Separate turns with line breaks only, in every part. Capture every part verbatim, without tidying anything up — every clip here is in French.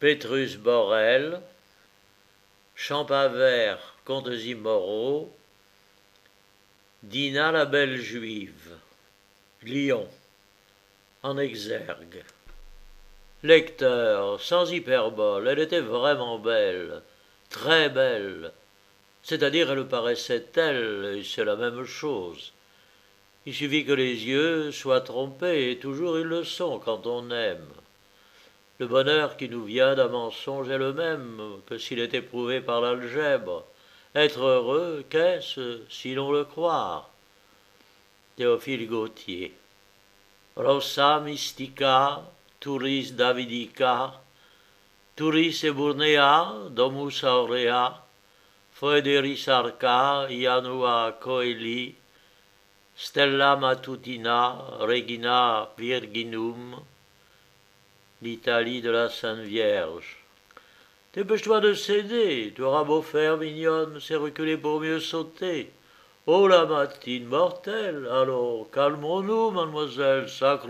Pétrus Borel, Champavert, Contes immoraux, Dinah la belle juive, Lyon, en exergue. Lecteur, sans hyperbole, elle était vraiment belle, très belle. C'est-à-dire, elle paraissait telle, et c'est la même chose. Il suffit que les yeux soient trompés, et toujours ils le sont quand on aime. Le bonheur qui nous vient d'un mensonge est le même que s'il est éprouvé par l'algèbre. Être heureux, qu'est-ce, sinon le croire? Théophile Gautier. Rossa mystica, turis Davidica, turis eburnea, domus aurea, foederis arca, Ianua coeli, stella matutina, regina virginum, l'Italie de la Sainte Vierge. Dépêche-toi de céder, tu auras beau faire, mignonne, c'est reculer pour mieux sauter. Oh la matine mortelle, alors calmons-nous, mademoiselle, sacre.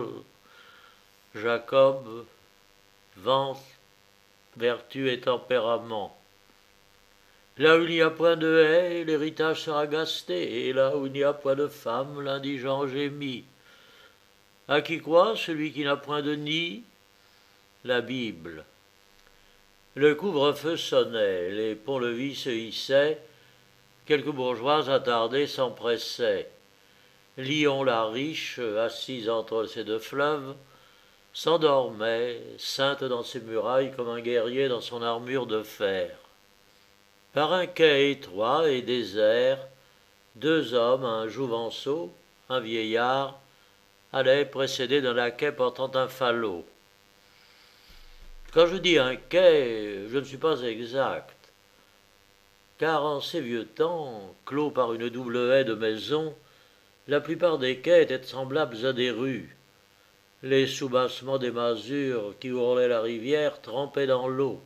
Jacob, vent, vertu et tempérament. Là où il n'y a point de haie, l'héritage sera gasté, et là où il n'y a point de femme, l'indigent gémit. À qui croit celui qui n'a point de nid? La Bible. Le couvre-feu sonnait, les ponts-levis se hissaient, quelques bourgeois attardés s'empressaient. Lyon la riche, assise entre ces deux fleuves, s'endormait, sainte dans ses murailles comme un guerrier dans son armure de fer. Par un quai étroit et désert, deux hommes, un jouvenceau, un vieillard, allaient précédés d'un laquais portant un falot. Quand je dis un quai, je ne suis pas exact, car en ces vieux temps, clos par une double haie de maisons, la plupart des quais étaient semblables à des rues. Les soubassements des masures qui ourlaient la rivière trempaient dans l'eau.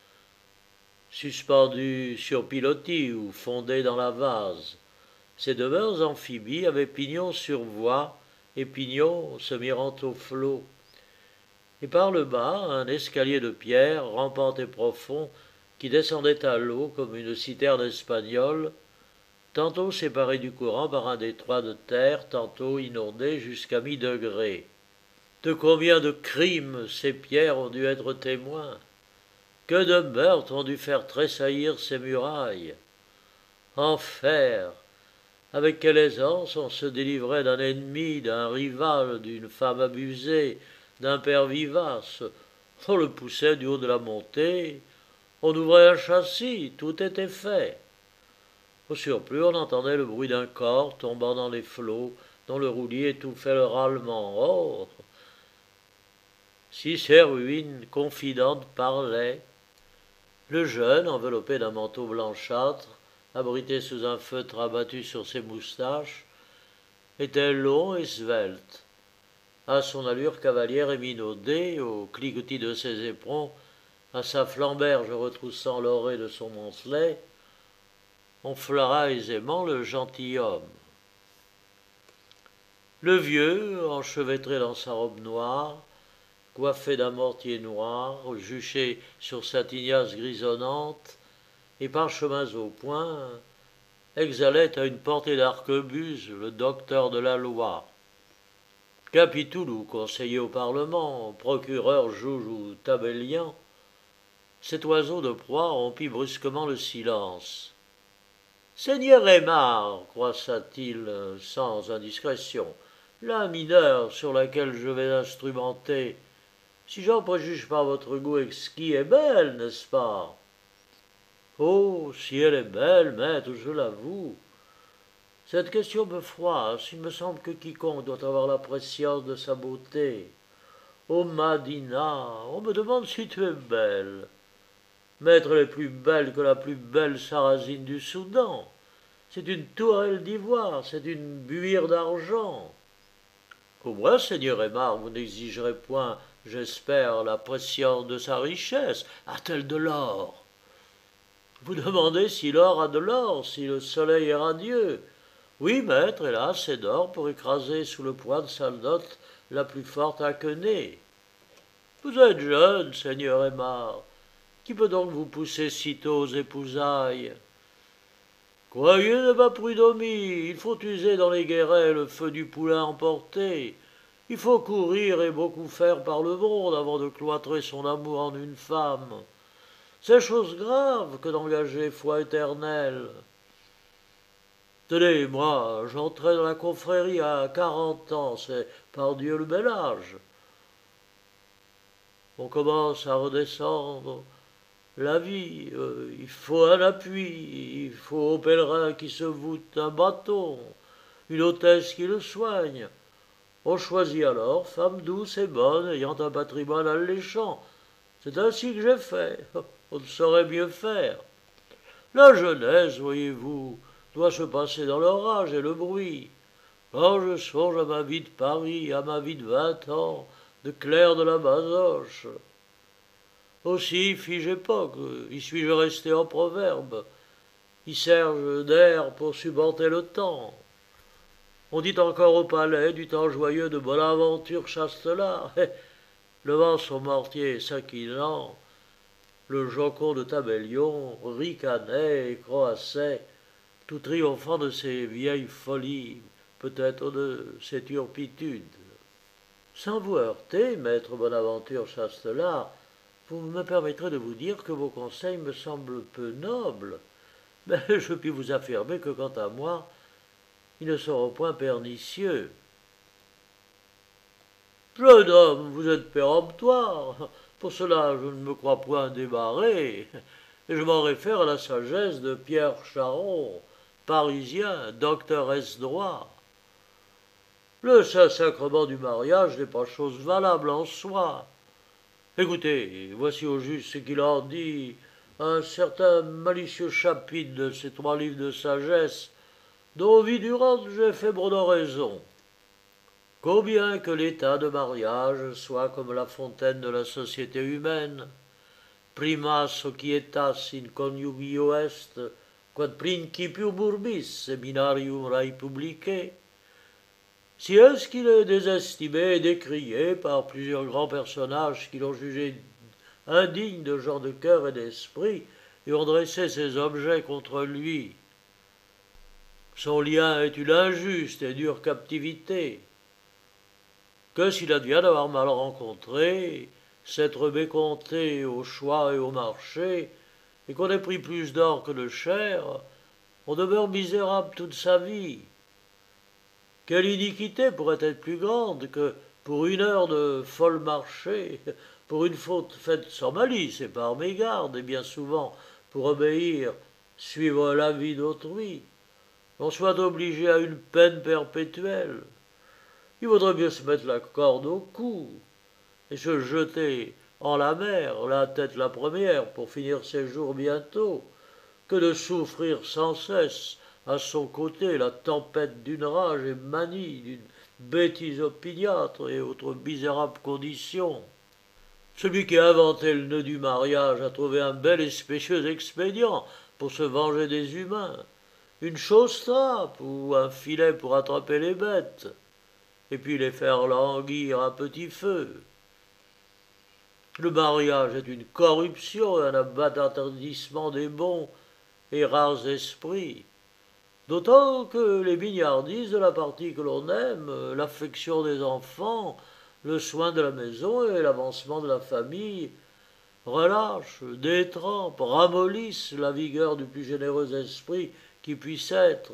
Suspendus sur pilotis ou fondés dans la vase, ces demeures amphibies avaient pignon sur voie et pignon se mirant au flot. Et par le bas, un escalier de pierre, rampant et profond, qui descendait à l'eau comme une citerne espagnole, tantôt séparé du courant par un détroit de terre, tantôt inondé jusqu'à mi-degré. De combien de crimes ces pierres ont dû être témoins? Que de meurtres ont dû faire tressaillir ces murailles? Enfer! Avec quelle aisance on se délivrait d'un ennemi, d'un rival, d'une femme abusée, d'un père vivace. On le poussait du haut de la montée, on ouvrait un châssis, tout était fait. Au surplus, on entendait le bruit d'un corps tombant dans les flots, dont le roulis étouffait le râlement. Oh! Si ces ruines confidentes parlaient, le jeune, enveloppé d'un manteau blanchâtre, abrité sous un feutre abattu sur ses moustaches, était long et svelte. À son allure cavalière et minaudée, au cliquetis de ses éperons, à sa flamberge retroussant l'orée de son mantelet, on flaira aisément le gentilhomme. Le vieux, enchevêtré dans sa robe noire, coiffé d'un mortier noir, juché sur sa tignasse grisonnante, et parchemins au poing, exhalait à une portée d'arquebuse le docteur de la loi. Capitoulou, conseiller au Parlement, procureur, juge ou tabellian, cet oiseau de proie rompit brusquement le silence. « Seigneur Aymar, croissa-t-il sans indiscrétion, la mineure sur laquelle je vais instrumenter, si j'en préjuge par votre goût exquis, est belle, n'est-ce pas? » « Oh, si elle est belle, maître, je l'avoue. Cette question me froisse, il me semble que quiconque doit avoir la préscience de sa beauté. Oh, Madina, on me demande si tu es belle. Maître, elle est plus belle que la plus belle sarrasine du Soudan. C'est une tourelle d'ivoire, c'est une buire d'argent. Au moins, Seigneur Aymar, vous n'exigerez point, j'espère, la préscience de sa richesse. A-t-elle de l'or? Vous demandez si l'or a de l'or, si le soleil est radieux. Oui, maître, elle a assez d'or pour écraser sous le poids de sa dot la plus forte Aquenée. Vous êtes jeune, seigneur Aymar. Qui peut donc vous pousser sitôt aux épousailles? Croyez de ma prud'homie, il faut user dans les guérets le feu du poulain emporté. Il faut courir et beaucoup faire par le monde avant de cloîtrer son amour en une femme. C'est chose grave que d'engager foi éternelle. Tenez, moi, j'entrais dans la confrérie à quarante ans, c'est par Dieu le bel âge. On commence à redescendre. La vie, euh, il faut un appui, il faut au pèlerin qui se voûte un bâton, une hôtesse qui le soigne. On choisit alors femme douce et bonne, ayant un patrimoine alléchant. C'est ainsi que j'ai fait. On ne saurait mieux faire. La jeunesse, voyez-vous, doit se passer dans l'orage et le bruit. Quand je songe à ma vie de Paris, à ma vie de vingt ans, de clerc de la Basoche. Aussi, fige époque, y suis-je resté en proverbe, y serge d'air pour supplanter le temps. On dit encore au palais du temps joyeux de Bonaventure Chastelar, levant son mortier s'inquinant, le jocond de Tabellion ricanait et croassait, tout triomphant de ses vieilles folies, peut-être de ses turpitudes. Sans vous heurter, maître Bonaventure Chastelar, vous me permettrez de vous dire que vos conseils me semblent peu nobles, mais je puis vous affirmer que, quant à moi, ils ne seront point pernicieux. Jeune homme, vous êtes péremptoire, pour cela je ne me crois point débarré, et je m'en réfère à la sagesse de Pierre Charon, parisien, docteur ès droit. Le Saint-Sacrement du mariage n'est pas chose valable en soi. Écoutez, voici au juste ce qu'il en dit, un certain malicieux chapitre de ces trois livres de sagesse, dont vie durante j'ai fait mon oraison. Combien que l'état de mariage soit comme la fontaine de la société humaine, prima societas in conjugio est, quod principium urbis seminarium republicae. Si est-ce qu'il est désestimé et décrié par plusieurs grands personnages qui l'ont jugé indigne de gens de cœur et d'esprit et ont dressé ses objets contre lui. Son lien est une injuste et dure captivité. Que s'il advient d'avoir mal rencontré, s'être mécompté au choix et au marché, et qu'on ait pris plus d'or que de chair, on demeure misérable toute sa vie. Quelle iniquité pourrait être plus grande que, pour une heure de folle marché, pour une faute faite sans malice et par mégarde, et bien souvent pour obéir, suivre l'avis d'autrui, on soit obligé à une peine perpétuelle? Il vaudrait mieux se mettre la corde au cou et se jeter en la mer, la tête la première, pour finir ses jours bientôt, que de souffrir sans cesse à son côté la tempête d'une rage et manie, d'une bêtise opiniâtre et autres misérables conditions. Celui qui a inventé le nœud du mariage a trouvé un bel et spécieux expédient pour se venger des humains, une chausse-trappe ou un filet pour attraper les bêtes, et puis les faire languir à petit feu. Le mariage est une corruption et un abattardissement des bons et rares esprits, d'autant que les mignardises de la partie que l'on aime, l'affection des enfants, le soin de la maison et l'avancement de la famille relâchent, détrempent, ramollissent la vigueur du plus généreux esprit qui puisse être.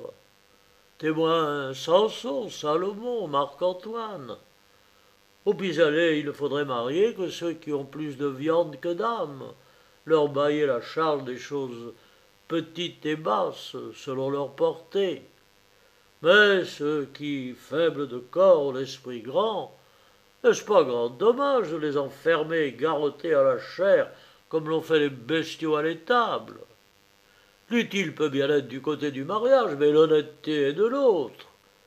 Témoin Samson, Salomon, Marc-Antoine. Au pis-aller, il ne faudrait marier que ceux qui ont plus de viande que d'âme, leur bailler la charge des choses petites et basses, selon leur portée. Mais ceux qui, faibles de corps, ont l'esprit grand, n'est-ce pas grand dommage de les enfermer et garrotter à la chair, comme l'ont fait les bestiaux à l'étable? L'utile peut bien être du côté du mariage, mais l'honnêteté est de l'autre.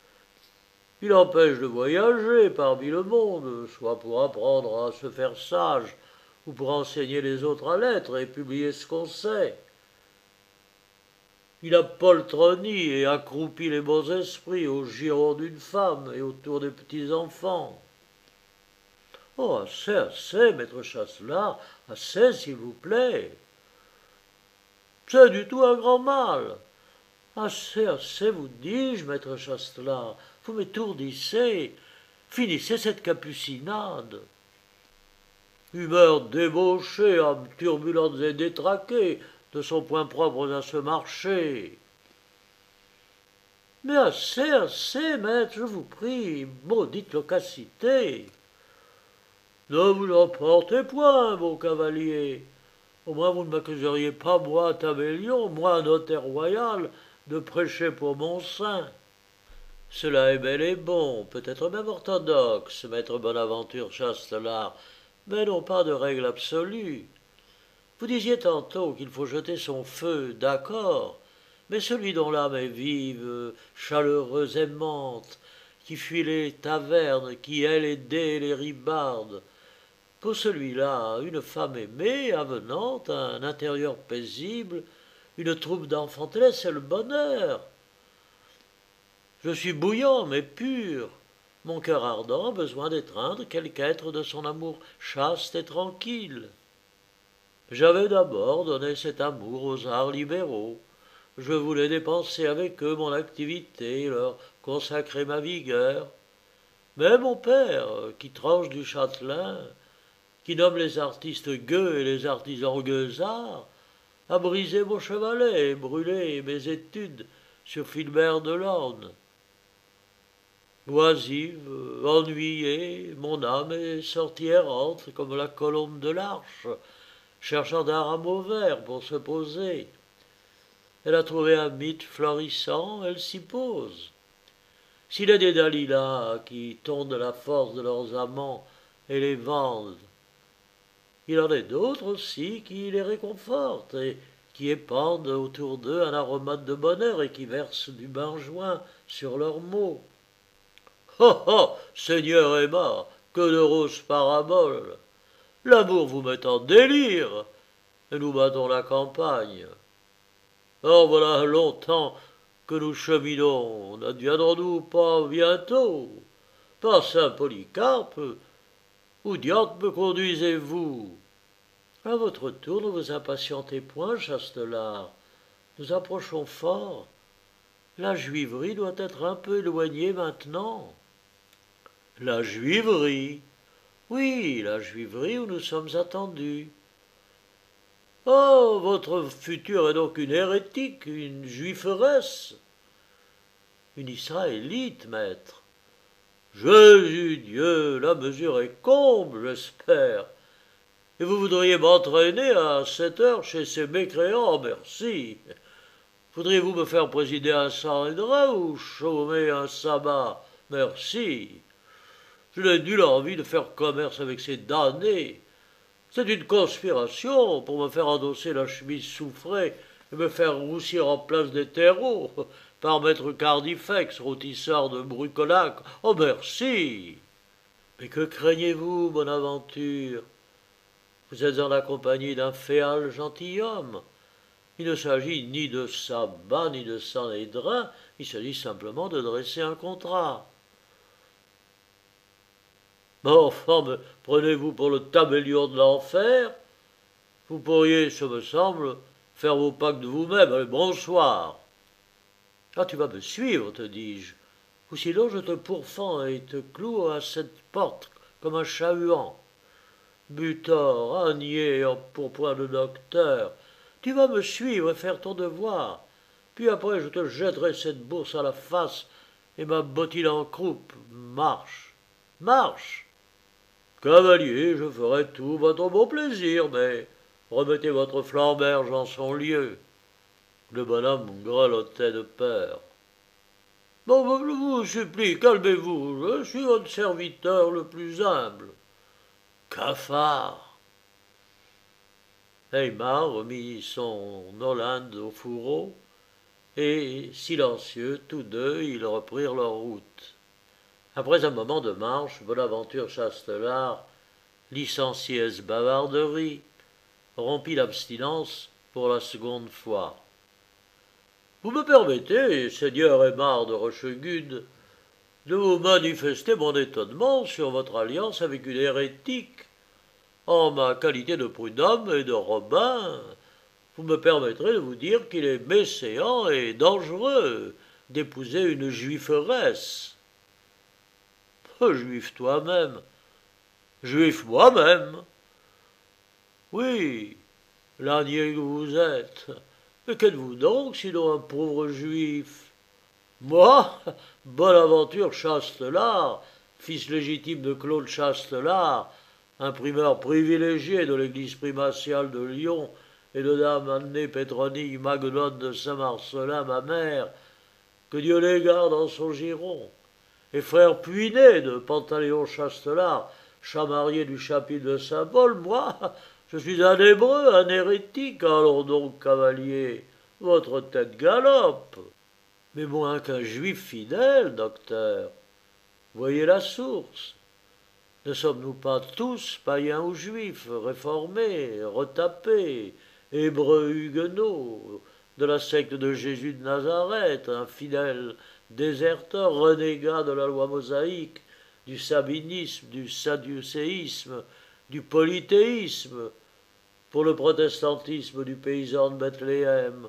Il empêche de voyager parmi le monde, soit pour apprendre à se faire sage, ou pour enseigner les autres à l'être et publier ce qu'on sait. Il a poltroni et accroupi les bons esprits au giron d'une femme et autour des petits-enfants. Oh, assez, assez, maître Chastelard, assez, s'il vous plaît. C'est du tout un grand mal. Assez, assez, vous dis-je, maître Chastelard, vous m'étourdissez. Finissez cette capucinade. Humeur débauchée, âme turbulente et détraquée, de son point propre à se marcher. Mais assez, assez, maître, je vous prie, maudite loquacité. Ne vous emportez point, mon cavalier. Au moins vous ne m'accuseriez pas, moi, tabellion, moi, notaire royal, de prêcher pour mon saint. Cela est bel et bon, peut-être même orthodoxe, maître Bonaventure Chastelard, mais non pas de règle absolue. Vous disiez tantôt qu'il faut jeter son feu, d'accord, mais celui dont l'âme est vive, chaleureuse, aimante, qui fuit les tavernes, qui hait les dés et les ribardes, pour celui-là, une femme aimée, avenante, un intérieur paisible, une troupe d'enfantelas, c'est le bonheur. Je suis bouillant, mais pur. Mon cœur ardent a besoin d'étreindre quelque être de son amour chaste et tranquille. J'avais d'abord donné cet amour aux arts libéraux. Je voulais dépenser avec eux mon activité, leur consacrer ma vigueur. Mais mon père, qui tranche du châtelain, qui nomme les artistes gueux et les artisans gueusards, a brisé mon chevalet et brûlé mes études sur Philbert de Lorne. Oisive, ennuyée, mon âme est sortie errante comme la colombe de l'arche, cherchant un rameau vert pour se poser. Elle a trouvé un mythe florissant, elle s'y pose. S'il est des Dalila qui tondent la force de leurs amants et les vendent, il en est d'autres aussi qui les réconfortent et qui épandent autour d'eux un aromate de bonheur et qui versent du benjoin sur leurs maux. Oh oh, Seigneur Emma, que de roses paraboles! L'amour vous met en délire, et nous battons la campagne. Or voilà longtemps que nous cheminons, n'adviendrons-nous pas bientôt? Par saint Polycarpe, où diable me conduisez-vous? À votre tour, ne vous impatientez point, Chastelard. Nous approchons fort. La juiverie doit être un peu éloignée maintenant. La juiverie? Oui, la juiverie où nous sommes attendus. Oh, votre future est donc une hérétique, une juiferesse. Une israélite, maître. Jésus Dieu, la mesure est comble, j'espère. Et vous voudriez m'entraîner à cette heure chez ces mécréants, merci. Voudriez-vous me faire présider un Sanhédrin ou chômer un sabbat, merci. Je n'ai nulle envie de faire commerce avec ces damnés. C'est une conspiration pour me faire endosser la chemise soufrée et me faire roussir en place des terreaux par maître Cardifex, rôtisseur de Brucolac. Oh, merci. Mais que craignez-vous, Bonaventure? Vous êtes en la compagnie d'un féal gentilhomme. Il ne s'agit ni de sabbat ni de sanhédrin, il s'agit simplement de dresser un contrat. Mais enfin, me prenez-vous pour le tabellion de l'enfer? Vous pourriez, ce me semble, faire vos pactes vous-même. Allez, bonsoir. Ah, tu vas me suivre, te dis-je, ou sinon je te pourfends et te cloue à cette porte comme un chat-huant. Butor, un niais en pourpoint de docteur, tu vas me suivre et faire ton devoir, puis après je te jetterai cette bourse à la face et ma bottine en croupe. Marche, marche. Cavalier, je ferai tout votre bon plaisir, mais remettez votre flamberge en son lieu. Le bonhomme grelottait de peur. Bon, je vous supplie, calmez-vous, je suis votre serviteur le plus humble. Cafard. Aymar remit son Hollande au fourreau, et, silencieux, tous deux, ils reprirent leur route. Après un moment de marche, Bonaventure Chastelard licenciait ce bavarderie, rompit l'abstinence pour la seconde fois. Vous me permettez, seigneur Aymar de Rochegude, de vous manifester mon étonnement sur votre alliance avec une hérétique. En ma qualité de prud'homme et de Robin, vous me permettrez de vous dire qu'il est méséant et dangereux d'épouser une juiferesse. Juif toi-même, juif moi-même. Oui, l'ânier que vous êtes. Mais qu'êtes-vous donc, sinon un pauvre juif? Moi, Bonaventure Chastelard, fils légitime de Claude Chastelard, imprimeur privilégié de l'église primatiale de Lyon et de dame Année Pétronille Maguelonne de Saint-Marcelin, ma mère, que Dieu les garde en son giron, et frère Puinet de Pantaléon Chastelard, chamarié du chapitre de Saint-Paul, moi, je suis un hébreu, un hérétique, allons donc, cavalier, votre tête galope. Mais moins qu'un juif fidèle, docteur. Voyez la source. Ne sommes-nous pas tous païens ou juifs, réformés, retapés, hébreux huguenots, de la secte de Jésus de Nazareth, un fidèle déserteur, renégat de la loi mosaïque, du sabinisme, du sadducéisme, du polythéisme, pour le protestantisme du paysan de Bethléem.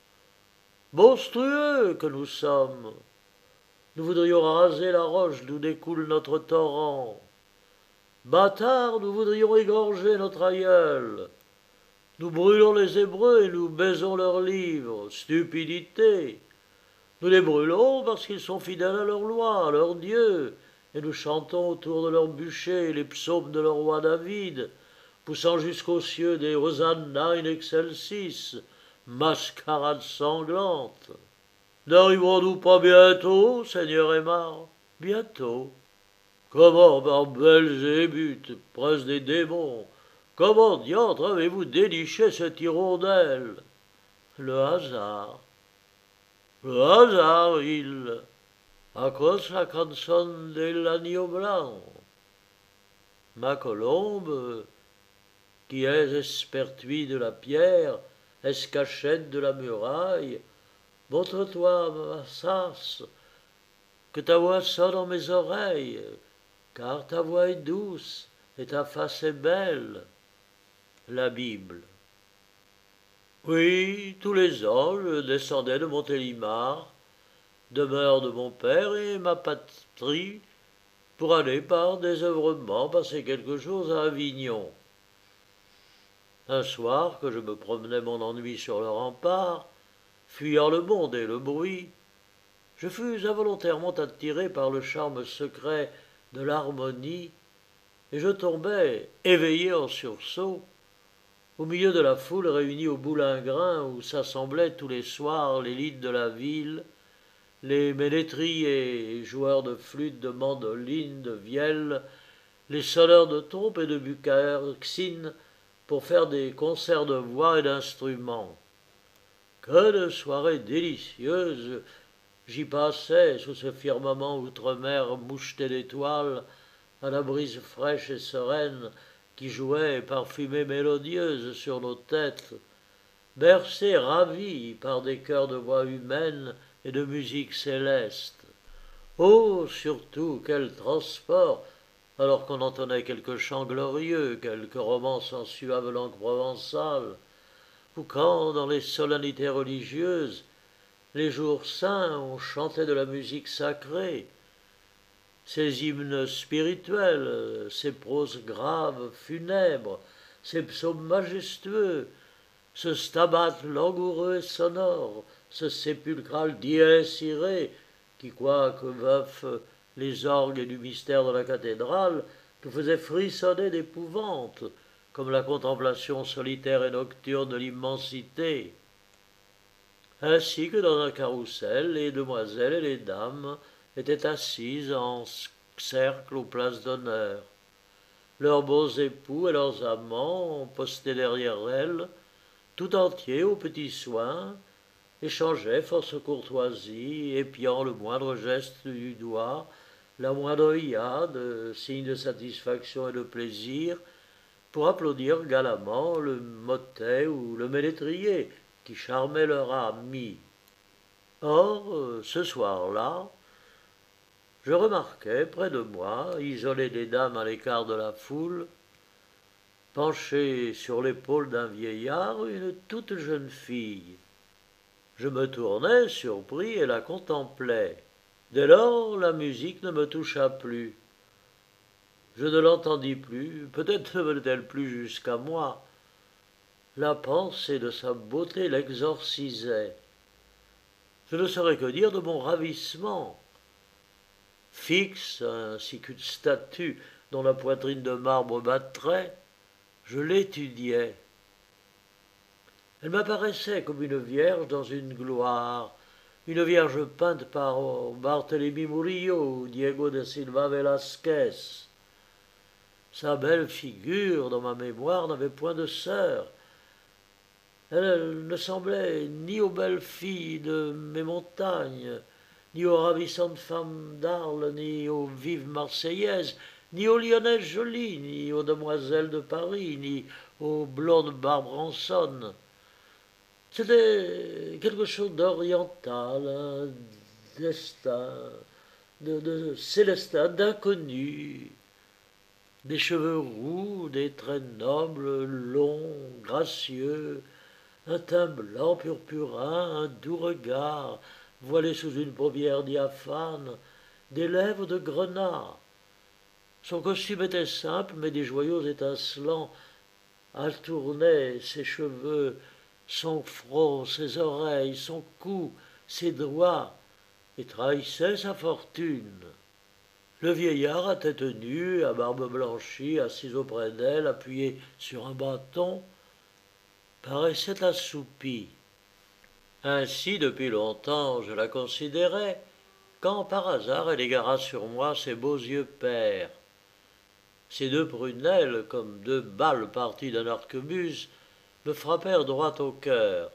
Monstrueux que nous sommes! Nous voudrions raser la roche d'où découle notre torrent. Bâtards, nous voudrions égorger notre aïeul. Nous brûlons les Hébreux et nous baisons leurs livres. Stupidité! Nous les brûlons parce qu'ils sont fidèles à leur loi, à leur Dieu, et nous chantons autour de leur bûcher les psaumes de leur roi David, poussant jusqu'aux cieux des Hosanna in excelsis, mascarade sanglante. N'arriverons-nous pas bientôt, Seigneur Aymar? Bientôt. Comment, par Belzébuth, prince des démons, comment diantre avez-vous déniché cette hirondelle? Le hasard. Le hasard, il. À cause la canzone de l'agneau blanc. Ma colombe, qui est espertuit de la pierre, escachette de la muraille, montre-toi, ma sas, que ta voix sonne dans mes oreilles, car ta voix est douce et ta face est belle. La Bible. Oui, tous les ans, je descendais de Montélimar, demeure de mon père et ma patrie, pour aller par désœuvrement passer quelque chose à Avignon. Un soir, que je me promenais mon ennui sur le rempart, fuyant le monde et le bruit, je fus involontairement attiré par le charme secret de l'harmonie, et je tombai, éveillé en sursaut, au milieu de la foule réunie au boulingrin où s'assemblaient tous les soirs l'élite de la ville, les ménétriers, joueurs de flûte, de mandoline, de vielle, les sonneurs de trompe et de bucaxine pour faire des concerts de voix et d'instruments. Que de soirées délicieuses j'y passais sous ce firmament outre-mer moucheté d'étoiles, à la brise fraîche et sereine qui jouait parfumée mélodieuse sur nos têtes, bercés ravis par des chœurs de voix humaines et de musique céleste. Oh, surtout, quel transport, alors qu'on entonnait quelques chants glorieux, quelques romances en suave langue provençale, ou quand, dans les solennités religieuses, les jours saints, on chantait de la musique sacrée, ces hymnes spirituels, ces proses graves, funèbres, ces psaumes majestueux, ce stabat langoureux et sonore, ce sépulcral dies irae, qui, quoique veufs les orgues du mystère de la cathédrale, nous faisait frissonner d'épouvante, comme la contemplation solitaire et nocturne de l'immensité. Ainsi que dans un carrousel, les demoiselles et les dames étaient assises en cercle aux places d'honneur. Leurs beaux époux et leurs amants, postés derrière elles, tout entiers aux petits soins, échangeaient force courtoisie, épiant le moindre geste du doigt, la moindre œillade, signe de satisfaction et de plaisir, pour applaudir galamment le motet ou le ménétrier qui charmait leur ami. Or, ce soir-là, je remarquai près de moi, isolées des dames à l'écart de la foule, penchée sur l'épaule d'un vieillard, une toute jeune fille. Je me tournai, surpris, et la contemplai. Dès lors, la musique ne me toucha plus. Je ne l'entendis plus, peut-être ne venait-elle plus jusqu'à moi. La pensée de sa beauté l'exorcisait. Je ne saurais que dire de mon ravissement. Fixe, ainsi qu'une statue dont la poitrine de marbre battrait, je l'étudiais. Elle m'apparaissait comme une vierge dans une gloire, une vierge peinte par Barthélemy Murillo ou Diego de Silva Velasquez. Sa belle figure, dans ma mémoire, n'avait point de sœur. Elle ne semblait ni aux belles filles de mes montagnes, ni aux ravissantes femmes d'Arles, ni aux vives marseillaises, ni aux lyonnaises jolies, ni aux demoiselles de Paris, ni aux blondes Barbranson. C'était quelque chose d'oriental, un destin, de, de célestin, d'inconnu. Des cheveux roux, des traits nobles, longs, gracieux, un teint blanc purpurin, un doux regard, voilé sous une paupière diaphane, des lèvres de grenat. Son costume était simple, mais des joyaux étincelants altournaient ses cheveux, son front, ses oreilles, son cou, ses doigts, et trahissaient sa fortune. Le vieillard à tête nue, à barbe blanchie, assis auprès d'elle, appuyé sur un bâton, paraissait assoupi. Ainsi, depuis longtemps, je la considérais, quand par hasard elle égara sur moi ses beaux yeux pères. Ses deux prunelles, comme deux balles parties d'un arquebuse, me frappèrent droit au cœur.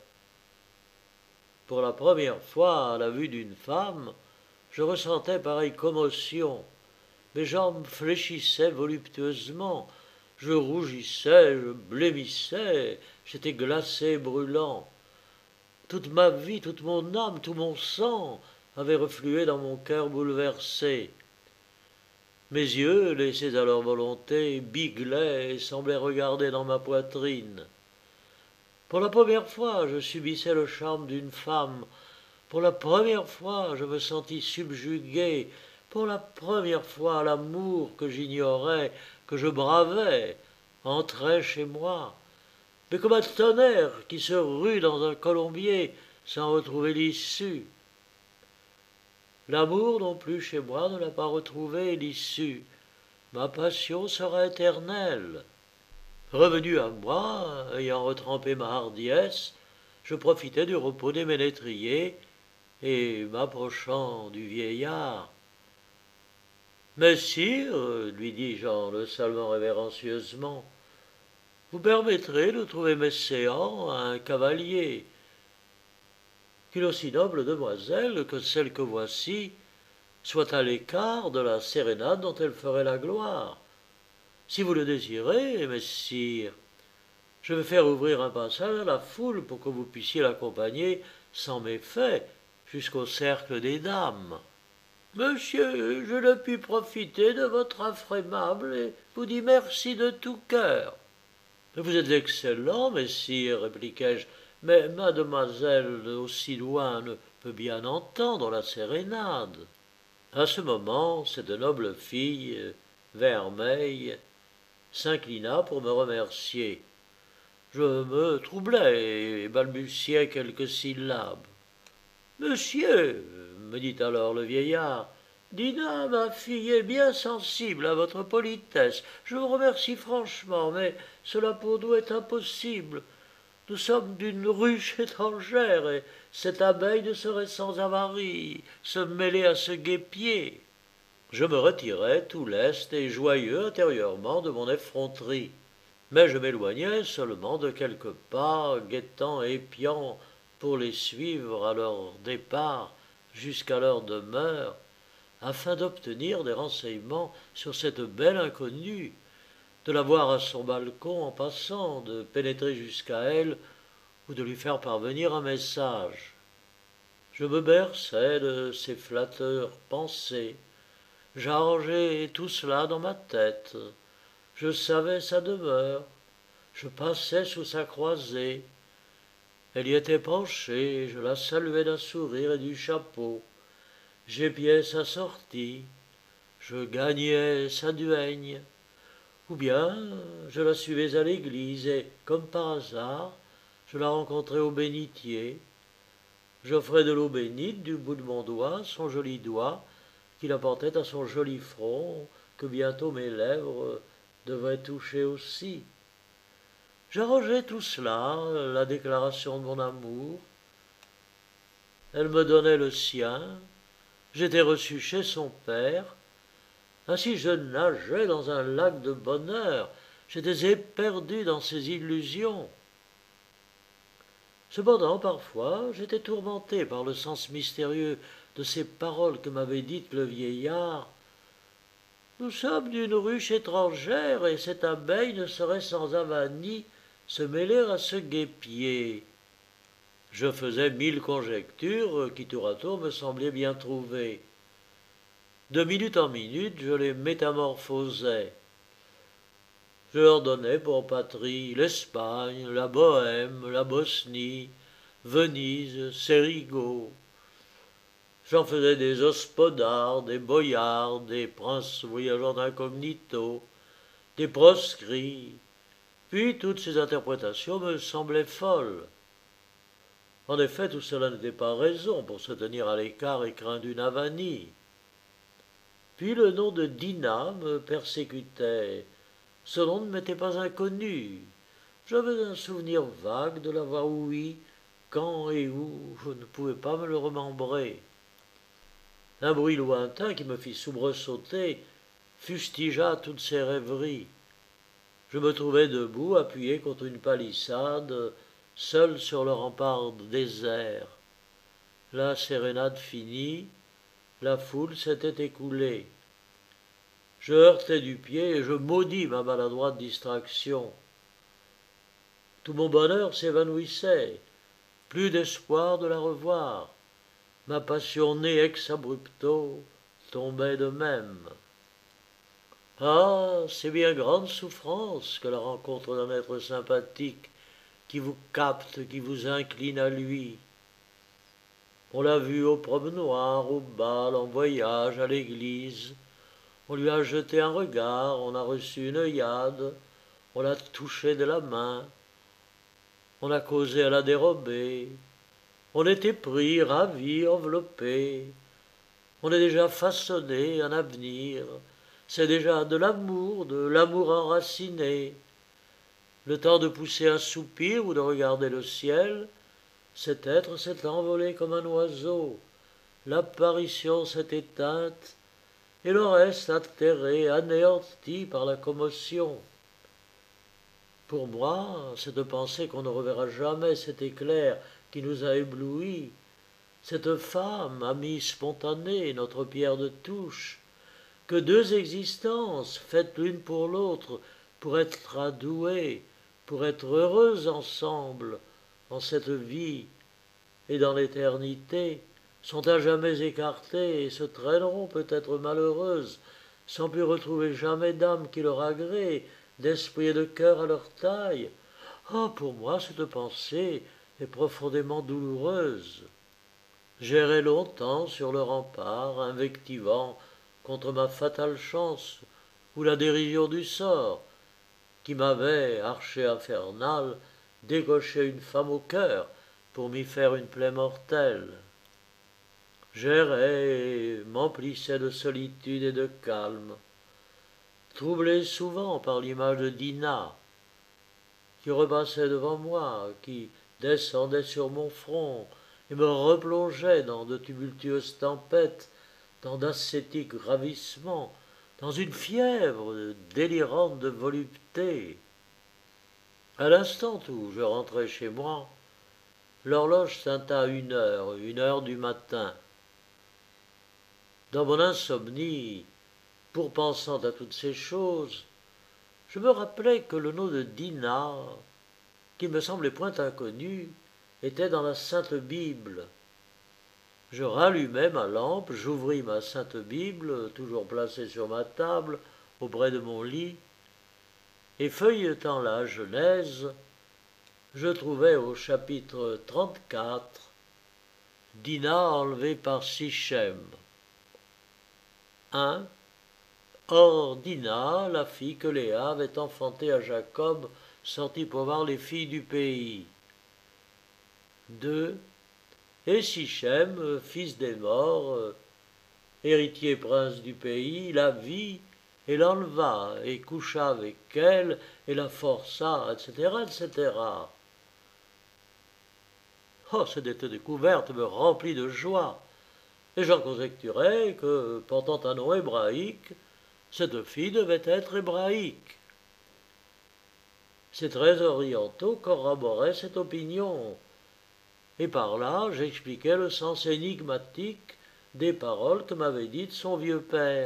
Pour la première fois, à la vue d'une femme, je ressentais pareille commotion. Mes jambes fléchissaient voluptueusement, je rougissais, je blêmissais, j'étais glacé, brûlant. Toute ma vie, toute mon âme, tout mon sang avaient reflué dans mon cœur bouleversé. Mes yeux, laissés à leur volonté, biglaient et semblaient regarder dans ma poitrine. Pour la première fois, je subissais le charme d'une femme. Pour la première fois, je me sentis subjugué. Pour la première fois, l'amour que j'ignorais, que je bravais, entrait chez moi. Mais comme un tonnerre qui se rue dans un colombier sans retrouver l'issue. L'amour non plus chez moi ne l'a pas retrouvé l'issue. Ma passion sera éternelle. Revenu à moi, ayant retrempé ma hardiesse, je profitai du repos des ménétriers et, m'approchant du vieillard, « Messire, lui dis-je en le saluant révérencieusement, vous permettrez de trouver mes séants à un cavalier, qu'une aussi noble demoiselle que celle que voici soit à l'écart de la sérénade dont elle ferait la gloire. Si vous le désirez, messire, je vais faire ouvrir un passage à la foule pour que vous puissiez l'accompagner sans méfait jusqu'au cercle des dames. » « Monsieur, je ne puis profiter de votre offre aimable et vous dis merci de tout cœur. »« Vous êtes excellent, messire, répliquai-je, mais mademoiselle aussi loin ne peut bien entendre la sérénade. » À ce moment, cette noble fille, vermeille, s'inclina pour me remercier. Je me troublai et balbutiai quelques syllabes. « Monsieur, me dit alors le vieillard, Dinah, ma fille, est bien sensible à votre politesse. Je vous remercie franchement, mais cela pour nous est impossible. Nous sommes d'une ruche étrangère, et cette abeille ne serait sans avarie se mêler à ce guêpier. » Je me retirai tout leste et joyeux intérieurement de mon effronterie. Mais je m'éloignai seulement de quelques pas, guettant et épiant pour les suivre à leur départ jusqu'à leur demeure, afin d'obtenir des renseignements sur cette belle inconnue, de la voir à son balcon en passant, de pénétrer jusqu'à elle ou de lui faire parvenir un message. Je me berçais de ces flatteurs pensées, J'arrangeais tout cela dans ma tête. Je savais sa demeure. Je passais sous sa croisée. Elle y était penchée, je la saluais d'un sourire et du chapeau. J'épiais sa sortie, je gagnais sa duègne. Ou bien je la suivais à l'église et, comme par hasard, je la rencontrais au bénitier. J'offrais de l'eau bénite du bout de mon doigt, son joli doigt, qui la portait à son joli front, que bientôt mes lèvres devraient toucher aussi. J'arrangeais tout cela, la déclaration de mon amour. Elle me donnait le sien. J'étais reçu chez son père. Ainsi je nageais dans un lac de bonheur. J'étais éperdu dans ses illusions. Cependant, parfois, j'étais tourmenté par le sens mystérieux de ces paroles que m'avait dites le vieillard. Nous sommes d'une ruche étrangère, et cette abeille ne saurait sans avanie se mêler à ce guêpier. Je faisais mille conjectures qui tour à tour me semblaient bien trouvées. De minute en minute, je les métamorphosais. Je leur donnais pour patrie l'Espagne, la Bohême, la Bosnie, Venise, Cérigo. J'en faisais des hospodars, des boyards, des princes voyageant d'incognito, des proscrits. Puis toutes ces interprétations me semblaient folles. En effet, tout cela n'était pas raison pour se tenir à l'écart et craindre une avanie. Puis le nom de Dinah me persécutait. Ce nom ne m'était pas inconnu. J'avais un souvenir vague de l'avoir ouï, quand et où, je ne pouvais pas me le remembrer. Un bruit lointain qui me fit soubresauter fustigea toutes ces rêveries. Je me trouvais debout, appuyé contre une palissade, seul sur le rempart désert. La sérénade finie, la foule s'était écoulée. Je heurtai du pied et je maudis ma maladroite distraction. Tout mon bonheur s'évanouissait, plus d'espoir de la revoir. Ma passion née ex abrupto tombait de même. Ah, c'est bien grande souffrance que la rencontre d'un être sympathique qui vous capte, qui vous incline à lui. On l'a vu au promenoir, au bal, en voyage, à l'église. On lui a jeté un regard, on a reçu une œillade, on l'a touché de la main, on a causé à la dérobée. On était pris, ravi, enveloppé. On est déjà façonné un avenir. C'est déjà de l'amour, de l'amour enraciné. Le temps de pousser un soupir ou de regarder le ciel, cet être s'est envolé comme un oiseau. L'apparition s'est éteinte, et le reste atterré, anéanti par la commotion. Pour moi, c'est de penser qu'on ne reverra jamais cet éclair qui nous a éblouis, cette femme, amie spontanée, notre pierre de touche, que deux existences, faites l'une pour l'autre, pour être adouées, pour être heureuses ensemble, en cette vie et dans l'éternité, sont à jamais écartées et se traîneront peut-être malheureuses, sans plus retrouver jamais d'âme qui leur agrée, d'esprit et de cœur à leur taille. Ah, pour moi, cette pensée est profondément douloureuse. J'errai longtemps sur le rempart, invectivant contre ma fatale chance ou la dérision du sort, qui m'avait, archer infernal, décoché une femme au cœur pour m'y faire une plaie mortelle. J'errais et m'emplissais de solitude et de calme, troublé souvent par l'image de Dinah, qui repassait devant moi, qui descendait sur mon front et me replongeait dans de tumultueuses tempêtes, dans d'ascétiques ravissements, dans une fièvre délirante de volupté. À l'instant où je rentrais chez moi, l'horloge tinta une heure, une heure du matin. Dans mon insomnie, pour pensant à toutes ces choses, je me rappelais que le nom de Dinah, qui me semblait point inconnu, était dans la Sainte Bible. Je rallumai ma lampe, j'ouvris ma sainte Bible, toujours placée sur ma table, auprès de mon lit, et feuilletant la Genèse, je trouvai au chapitre trente-quatre Dina enlevée par Sichem. un. Or Dina, la fille que Léa avait enfantée à Jacob, sortit pour voir les filles du pays. deux. Et Sichem, fils des morts, héritier prince du pays, la vit et l'enleva, et coucha avec elle, et la força, et cetera, et cetera. Oh, cette découverte me remplit de joie, et j'en conjecturai que, portant un nom hébraïque, cette fille devait être hébraïque. Ces traits orientaux corroboraient cette opinion, et par là j'expliquai le sens énigmatique des paroles que m'avait dites son vieux père.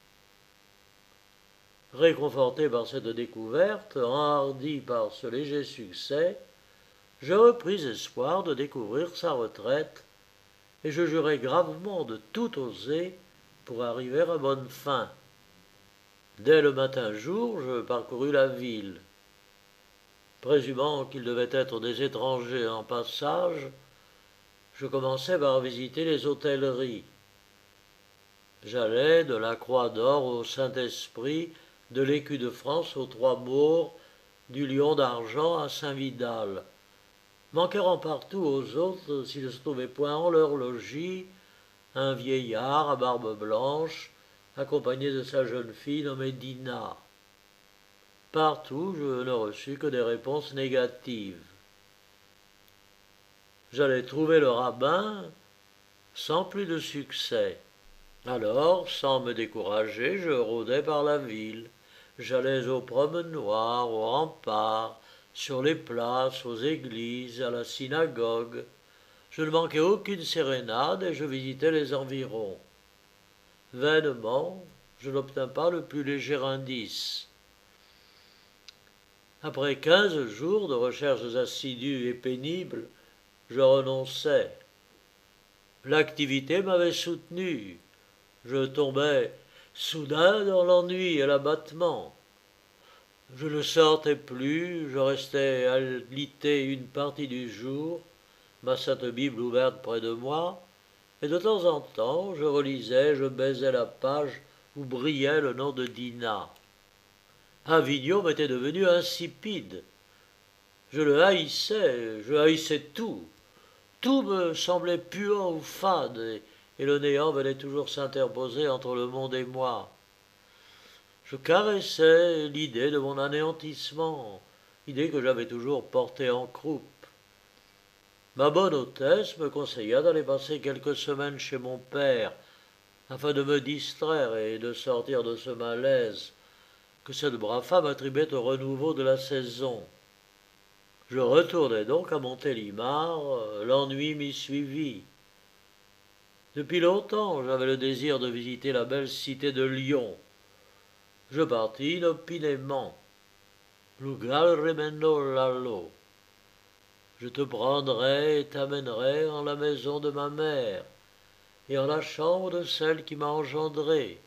Réconforté par cette découverte, enhardi par ce léger succès, je repris espoir de découvrir sa retraite, et je jurai gravement de tout oser pour arriver à bonne fin. Dès le matin jour, je parcourus la ville. Présumant qu'ils devaient être des étrangers en passage, je commençai par visiter les hôtelleries. J'allai de la Croix d'Or au Saint-Esprit, de l'Écu de France aux Trois Maures, du Lion d'Argent à Saint-Vidal, manquant partout aux autres, s'il ne se trouvait point en leur logis, un vieillard à barbe blanche, accompagné de sa jeune fille nommée Dina. Partout, je ne reçus que des réponses négatives. J'allais trouver le rabbin sans plus de succès. Alors, sans me décourager, je rôdais par la ville. J'allais aux promenoirs, aux remparts, sur les places, aux églises, à la synagogue. Je ne manquais aucune sérénade et je visitais les environs. Vainement, je n'obtins pas le plus léger indice. Après quinze jours de recherches assidues et pénibles, je renonçai. L'activité m'avait soutenu. Je tombais soudain dans l'ennui et l'abattement. Je ne sortais plus, je restais alité une partie du jour, ma sainte Bible ouverte près de moi, et de temps en temps je relisais, je baisais la page où brillait le nom de Dina. Avignon m'était devenu insipide. Je le haïssais, je haïssais tout. Tout me semblait puant ou fade, et, et le néant venait toujours s'interposer entre le monde et moi. Je caressais l'idée de mon anéantissement, idée que j'avais toujours portée en croupe. Ma bonne hôtesse me conseilla d'aller passer quelques semaines chez mon père, afin de me distraire et de sortir de ce malaise que cette brave femme attribuait au renouveau de la saison. Je retournai donc à Montélimar, l'ennui m'y suivit. Depuis longtemps, j'avais le désir de visiter la belle cité de Lyon. Je partis inopinément. Lugal remeno lalo. Je te prendrai et t'amènerai en la maison de ma mère et en la chambre de celle qui m'a engendré.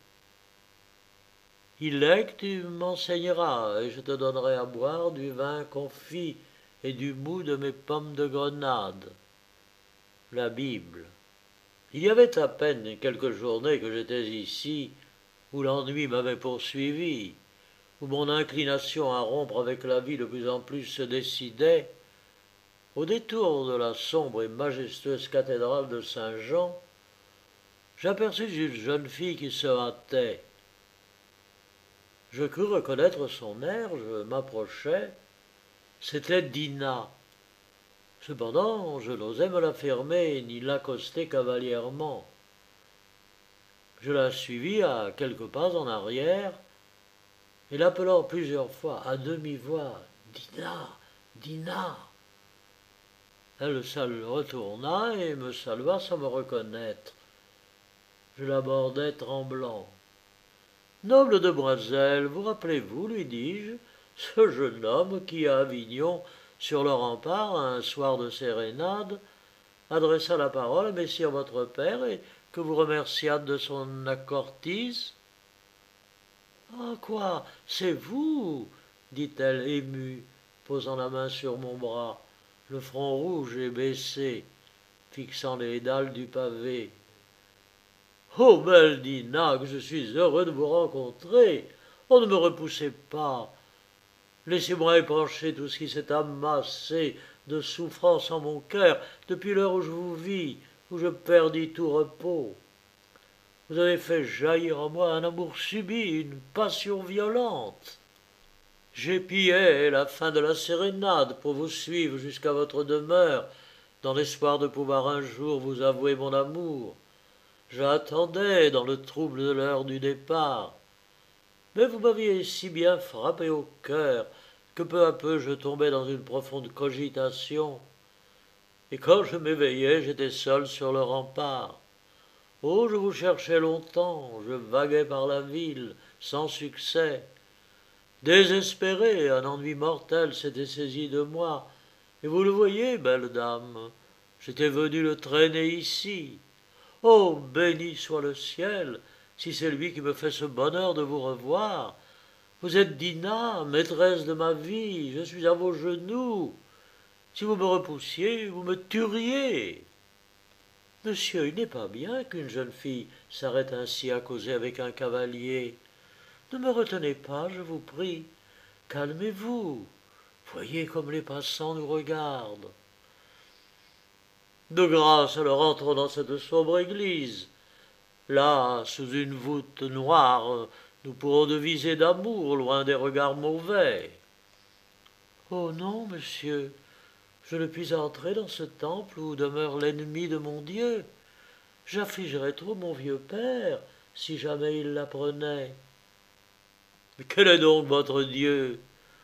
Il est que tu m'enseigneras et je te donnerai à boire du vin confit et du mou de mes pommes de grenade. La Bible. Il y avait à peine quelques journées que j'étais ici, où l'ennui m'avait poursuivi, où mon inclination à rompre avec la vie de plus en plus se décidait. Au détour de la sombre et majestueuse cathédrale de Saint-Jean, j'aperçus une jeune fille qui se hâtait. Je crus reconnaître son air, je m'approchai. C'était Dina. Cependant, je n'osais me l'affirmer ni l'accoster cavalièrement. Je la suivis à quelques pas en arrière, et l'appelant plusieurs fois à demi-voix, « Dina, Dina !» Elle se retourna et me salua sans me reconnaître. Je l'abordai tremblant. « Noble demoiselle, vous rappelez-vous, lui dis-je, ce jeune homme qui, à Avignon, sur le rempart, un soir de sérénade, adressa la parole à messire votre père et que vous remerciâtes de son accortise. Ah quoi, c'est vous, dit-elle émue, posant la main sur mon bras, le front rouge et baissé, fixant les dalles du pavé. Oh, belle Dinah, que je suis heureux de vous rencontrer. Oh, ne me repoussez pas. Laissez-moi épancher tout ce qui s'est amassé de souffrance en mon cœur depuis l'heure où je vous vis, où je perdis tout repos. Vous avez fait jaillir en moi un amour subit, une passion violente. J'épiais la fin de la sérénade pour vous suivre jusqu'à votre demeure, dans l'espoir de pouvoir un jour vous avouer mon amour. J'attendais dans le trouble de l'heure du départ. Mais vous m'aviez si bien frappé au cœur que peu à peu je tombais dans une profonde cogitation. Et quand je m'éveillais, j'étais seul sur le rempart. Oh, je vous cherchais longtemps, je vaguais par la ville, sans succès. Désespéré, un ennui mortel s'était saisi de moi. Et vous le voyez, belle dame, j'étais venu le traîner ici. Oh, béni soit le ciel, si c'est lui qui me fait ce bonheur de vous revoir. Vous êtes Dinah, maîtresse de ma vie, je suis à vos genoux. Si vous me repoussiez, vous me tueriez. Monsieur, il n'est pas bien qu'une jeune fille s'arrête ainsi à causer avec un cavalier. Ne me retenez pas, je vous prie. Calmez-vous. Voyez comme les passants nous regardent. De grâce, alors entrons dans cette sombre église. Là, sous une voûte noire, nous pourrons deviser d'amour, loin des regards mauvais. Oh non, monsieur, je ne puis entrer dans ce temple où demeure l'ennemi de mon Dieu. J'affligerais trop mon vieux père, si jamais il l'apprenait. Mais quel est donc votre Dieu?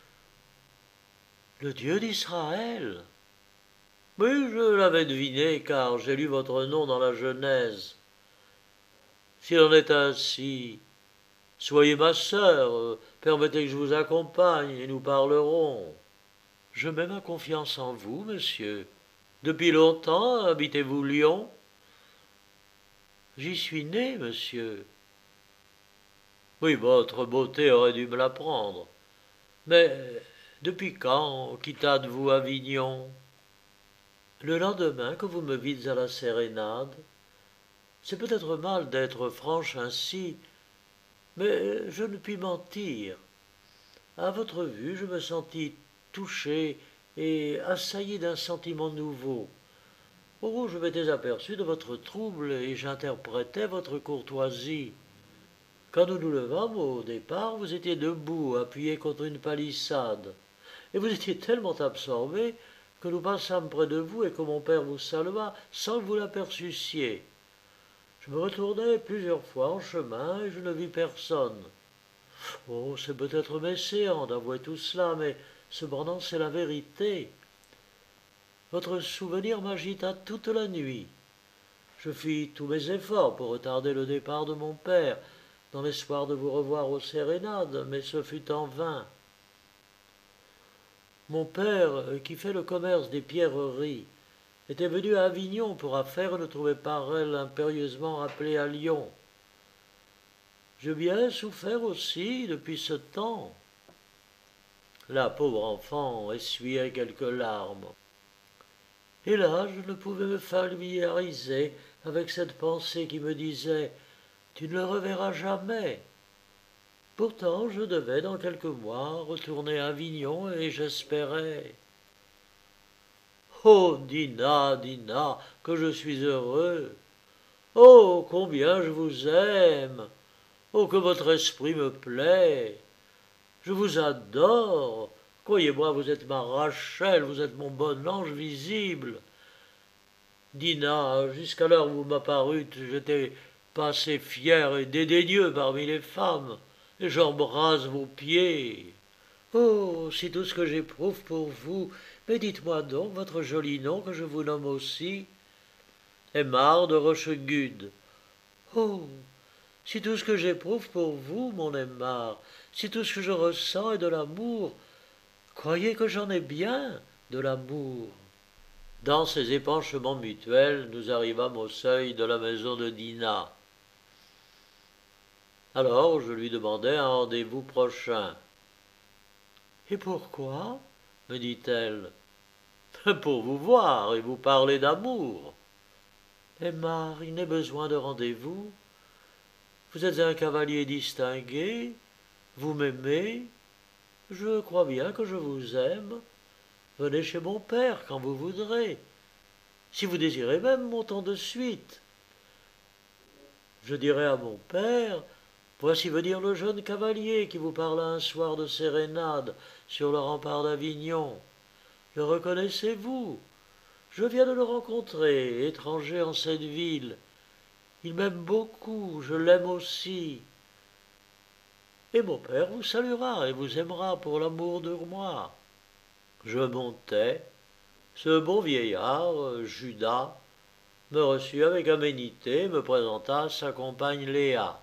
Le Dieu d'Israël. Oui, je l'avais deviné, car j'ai lu votre nom dans la Genèse. S'il en est ainsi, soyez ma sœur, permettez que je vous accompagne, et nous parlerons. Je mets ma confiance en vous, monsieur. Depuis longtemps habitez-vous Lyon? J'y suis né, monsieur. Oui, votre beauté aurait dû me l'apprendre. Mais depuis quand quittâtes-vous Avignon? Le lendemain que vous me vites à la sérénade. C'est peut-être mal d'être franche ainsi, mais je ne puis mentir. À votre vue, je me sentis touché et assailli d'un sentiment nouveau. Oh, je m'étais aperçu de votre trouble et j'interprétais votre courtoisie. Quand nous nous levâmes au départ, vous étiez debout, appuyé contre une palissade, et vous étiez tellement absorbé que nous passâmes près de vous et que mon père vous salua sans que vous l'aperçussiez. Je me retournai plusieurs fois en chemin et je ne vis personne. Oh, c'est peut-être méséant d'avouer tout cela, mais cependant c'est la vérité. Votre souvenir m'agita toute la nuit. Je fis tous mes efforts pour retarder le départ de mon père, dans l'espoir de vous revoir aux sérénades, mais ce fut en vain. Mon père, qui fait le commerce des pierreries, était venu à Avignon pour affaires et ne trouvait pas elle impérieusement appelée à Lyon. J'ai bien souffert aussi depuis ce temps. La pauvre enfant essuyait quelques larmes. Et là, je ne pouvais me familiariser avec cette pensée qui me disait « Tu ne le reverras jamais ». Pourtant, je devais, dans quelques mois, retourner à Avignon et j'espérais. Oh, Dinah, Dinah, que je suis heureux. Oh, combien je vous aime. Oh, que votre esprit me plaît. Je vous adore. Croyez-moi, vous êtes ma Rachel, vous êtes mon bon ange visible. Dinah, jusqu'à l'heure où vous m'apparûtes, j'étais passé fier et dédaigneux parmi les femmes, et j'embrasse vos pieds. Oh, si tout ce que j'éprouve pour vous, mais dites-moi donc votre joli nom que je vous nomme aussi. Aymar de Rochegude. Oh, si tout ce que j'éprouve pour vous, mon Aymar, si tout ce que je ressens est de l'amour, croyez que j'en ai bien de l'amour. Dans ces épanchements mutuels, nous arrivâmes au seuil de la maison de Dinah. Alors je lui demandai un rendez-vous prochain. « Et pourquoi ?» me dit-elle. « Pour vous voir et vous parler d'amour. »« Aymar, il n'est besoin de rendez-vous. Vous êtes un cavalier distingué, vous m'aimez, je crois bien que je vous aime. Venez chez mon père quand vous voudrez. Si vous désirez même, montons de suite. Je dirai à mon père, voici venir le jeune cavalier qui vous parla un soir de sérénade sur le rempart d'Avignon. Le reconnaissez-vous? Je viens de le rencontrer, étranger en cette ville. Il m'aime beaucoup, je l'aime aussi. Et mon père vous saluera et vous aimera pour l'amour de moi. » Je montai. Ce bon vieillard, Judas, me reçut avec aménité et me présenta sa compagne Léa.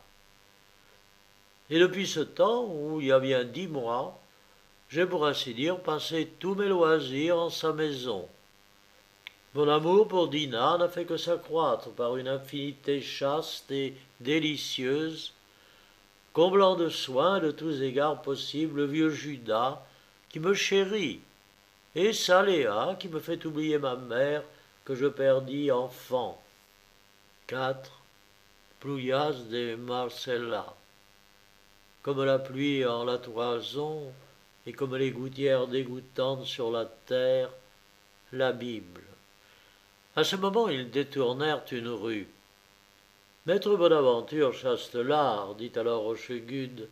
Et depuis ce temps, où il y a bien dix mois, j'ai pour ainsi dire passé tous mes loisirs en sa maison. Mon amour pour Dinah n'a fait que s'accroître par une infinité chaste et délicieuse, comblant de soins de tous égards possibles le vieux Judas qui me chérit, et sa Léa qui me fait oublier ma mère que je perdis enfant. quatre. Pluyas de Marcella. Comme la pluie en la toison, et comme les gouttières dégoûtantes sur la terre, la Bible. À ce moment, ils détournèrent une rue. « Maître Bonaventure Chastelard, dit alors Rochegude,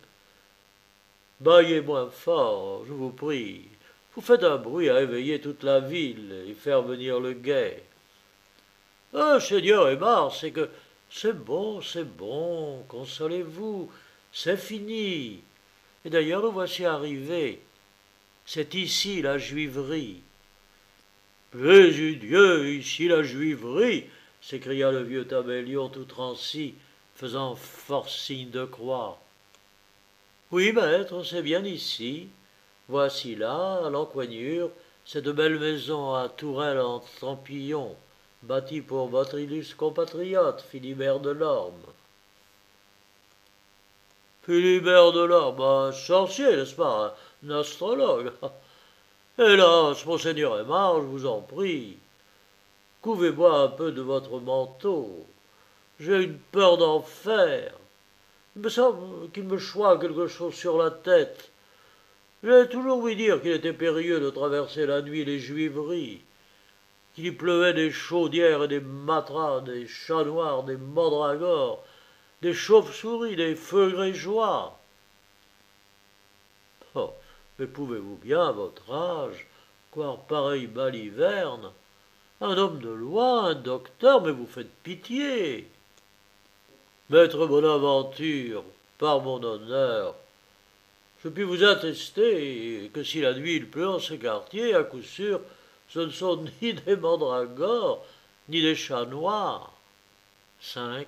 baillez moins fort, je vous prie. Vous faites un bruit à éveiller toute la ville et faire venir le guet. »« Ah, Seigneur Aymar, c'est que c'est bon, c'est bon, consolez-vous, c'est fini. Et d'ailleurs, nous voici arrivés. C'est ici la juiverie. »« Jésus Dieu, ici la juiverie !» s'écria le vieux tabellion tout transi, faisant fort signe de croix. « Oui, maître, c'est bien ici. Voici là, à l'encoignure, cette belle maison à tourelle en Tempillon, bâtie pour votre illustre compatriote, Philibert Delorme. » Philibert Delorme, un sorcier, n'est-ce pas, un astrologue? Hélas, monseigneur Aymar, je vous en prie, couvez-moi un peu de votre manteau. J'ai une peur d'enfer. Il me semble qu'il me choit quelque chose sur la tête. J'ai toujours ouï dire qu'il était périlleux de traverser la nuit les juiveries, qu'il y pleuvait des chaudières et des matras, des chats noirs, des mandragores, des chauves-souris, des feux grégeois. Oh, mais pouvez-vous bien, à votre âge, croire pareille baliverne? Un homme de loi, un docteur, mais vous faites pitié. Maître Bonaventure, par mon honneur, je puis vous attester que si la nuit il pleut en ce quartier, à coup sûr, ce ne sont ni des mandragores, ni des chats noirs. cinq.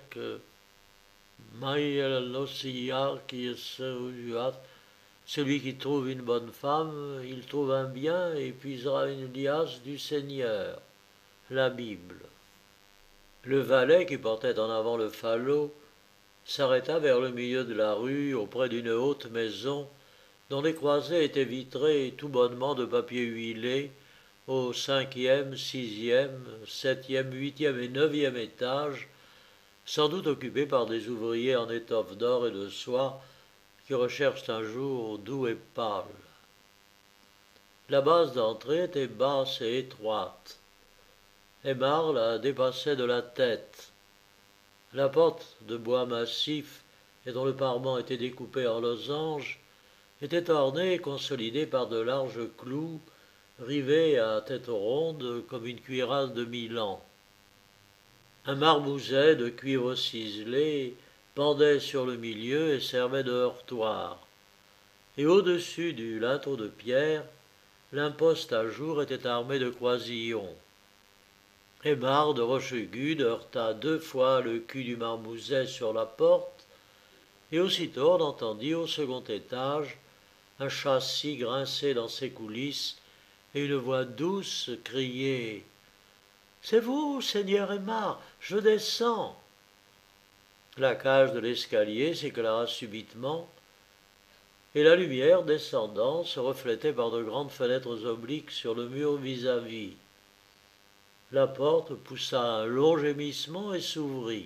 Celui qui trouve une bonne femme, il trouve un bien et épuisera une liasse du Seigneur. La Bible. Le valet qui portait en avant le falot s'arrêta vers le milieu de la rue, auprès d'une haute maison, dont les croisées étaient vitrées tout bonnement de papier huilé, au cinquième, sixième, septième, huitième et neuvième étage, sans doute occupée par des ouvriers en étoffe d'or et de soie qui recherchent un jour doux et pâle. La base d'entrée était basse et étroite. Aymar la dépassait de la tête. La porte de bois massif et dont le parement était découpé en losanges était ornée et consolidée par de larges clous rivés à tête ronde comme une cuirasse de Milan. Un marmouset de cuivre ciselé pendait sur le milieu et servait de heurtoir. Et au-dessus du linteau de pierre, l'imposte à jour était armé de croisillons. Aymar de Rochegude heurta deux fois le cul du marmouset sur la porte, et aussitôt on entendit au second étage un châssis grincer dans ses coulisses et une voix douce crier C'est vous, seigneur Aymar, je descends. La cage de l'escalier s'éclaira subitement, et la lumière, descendant, se reflétait par de grandes fenêtres obliques sur le mur vis-à-vis. La porte poussa un long gémissement et s'ouvrit.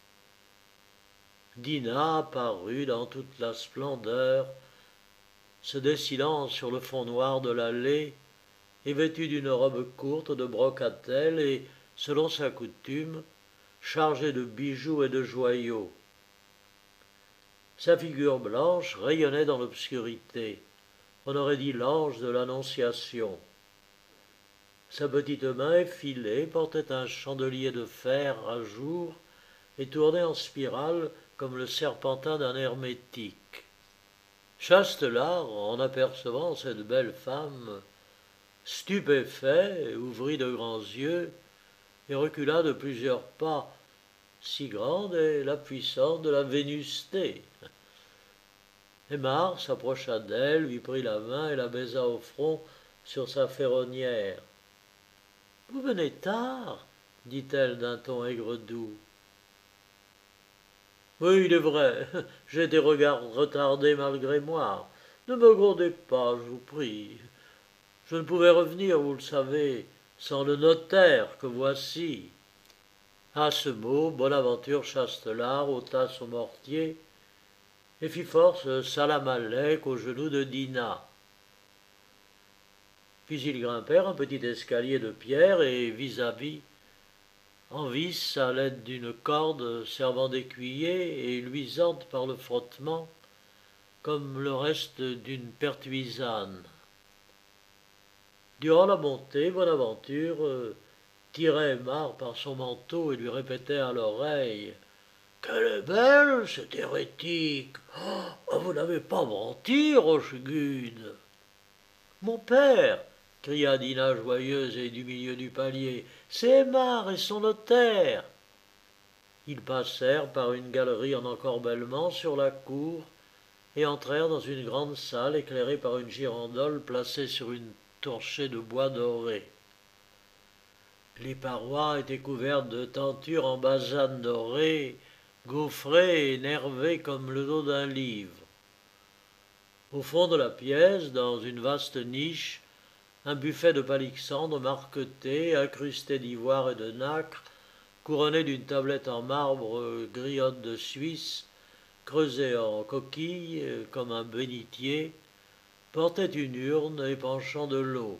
Dinah apparut dans toute la splendeur, se dessinant sur le fond noir de l'allée, et vêtue d'une robe courte de brocatelle et, selon sa coutume, chargée de bijoux et de joyaux. Sa figure blanche rayonnait dans l'obscurité. On aurait dit l'ange de l'Annonciation. Sa petite main effilée portait un chandelier de fer à jour et tournait en spirale comme le serpentin d'un hermétique. Chastelard, en apercevant cette belle femme, stupéfait, ouvrit de grands yeux et recula de plusieurs pas. Si grande est la puissance de la vénusté. Aymar s'approcha d'elle, lui prit la main et la baisa au front sur sa ferronnière. « Vous venez tard, dit-elle d'un ton aigre-doux. « Oui, il est vrai, j'ai des regards retardés malgré moi. Ne me grondez pas, je vous prie. Je ne pouvais revenir, vous le savez, sans le notaire que voici. » À ce mot, Bonaventure Chastelard ôta son mortier et fit force Salam-Alek au genou de Dinah. Puis ils grimpèrent un petit escalier de pierre et, vis-à-vis, en vis à l'aide d'une corde servant d'écuyer et luisante par le frottement, comme le reste d'une pertuisane. Durant la montée, Bonaventure euh, tirait Aymar par son manteau et lui répétait à l'oreille « Qu'elle est belle, cette hérétique! Oh, vous n'avez pas menti, Rochegude !»« Mon père !» cria Dinah joyeuse et du milieu du palier. « C'est Aymar et son notaire !» Ils passèrent par une galerie en encorbellement sur la cour et entrèrent dans une grande salle éclairée par une girandole placée sur une torchée de bois doré. Les parois étaient couvertes de tentures en basane dorée, gaufrées et nervées comme le dos d'un livre. Au fond de la pièce, dans une vaste niche, un buffet de palixandre marqueté, incrusté d'ivoire et de nacre, couronné d'une tablette en marbre griotte de Suisse, creusée en coquille comme un bénitier, portait une urne épanchant de l'eau.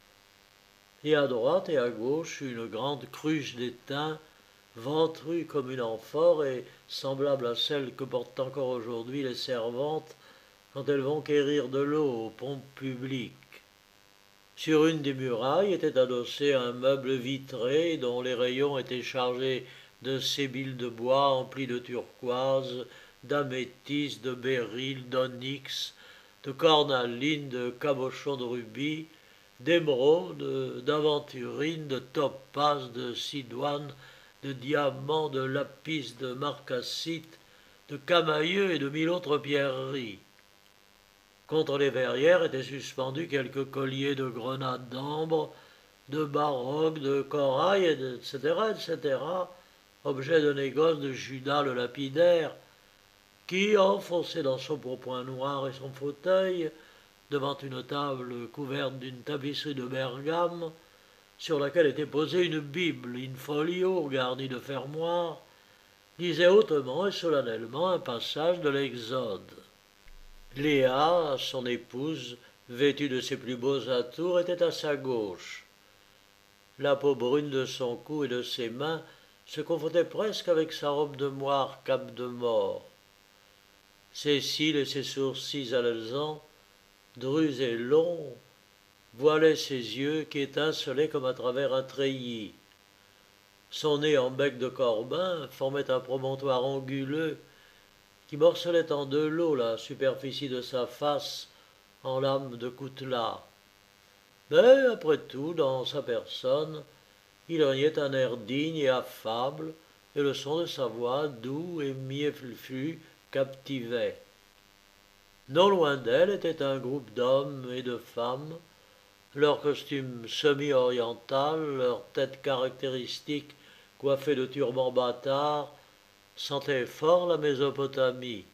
Et à droite et à gauche, une grande cruche d'étain, ventrue comme une amphore et semblable à celle que portent encore aujourd'hui les servantes quand elles vont quérir de l'eau aux pompes publiques. Sur une des murailles était adossé un meuble vitré dont les rayons étaient chargés de sébiles de bois emplis de turquoise, d'améthyste, de béryl, d'onyx, de cornaline, de cabochon de rubis, d'émeraude, d'aventurine, de topaze, de sidoine, de diamant, de lapis, de marcassite, de camaïeux et de mille autres pierreries. Contre les verrières étaient suspendus quelques colliers de grenades d'ambre, de baroques, de corail, et cetera, et cetera, objets de négoce de Judas le lapidaire, qui, enfoncé dans son pourpoint noir et son fauteuil, devant une table couverte d'une tapisserie de Bergame, sur laquelle était posée une Bible in folio garnie de fermoirs, lisait hautement et solennellement un passage de l'Exode. Léa, son épouse, vêtue de ses plus beaux atours, était à sa gauche. La peau brune de son cou et de ses mains se confondait presque avec sa robe de moire cape de mort. Ses cils et ses sourcils alezans, drus et longs, voilaient ses yeux qui étincelaient comme à travers un treillis. Son nez en bec de corbin formait un promontoire anguleux qui morcelait en deux lots la superficie de sa face en lame de coutelas. Mais, après tout, dans sa personne, il régnait un air digne et affable, et le son de sa voix, doux et mi-flûflu, captivait. Non loin d'elle était un groupe d'hommes et de femmes, leur costume semi-oriental, leur tête caractéristique coiffée de turbans bâtards, sentaient fort la Mésopotamie.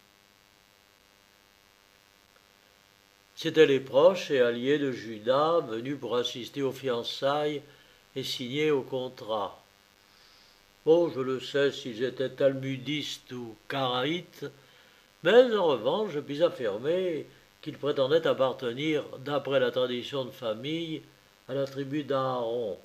C'étaient les proches et alliés de Juda venus pour assister aux fiançailles et signer au contrat. Bon, je le sais s'ils étaient talmudistes ou karaïtes, mais en revanche, je puis affirmer qu'ils prétendaient appartenir, d'après la tradition de famille, à la tribu d'Aaron.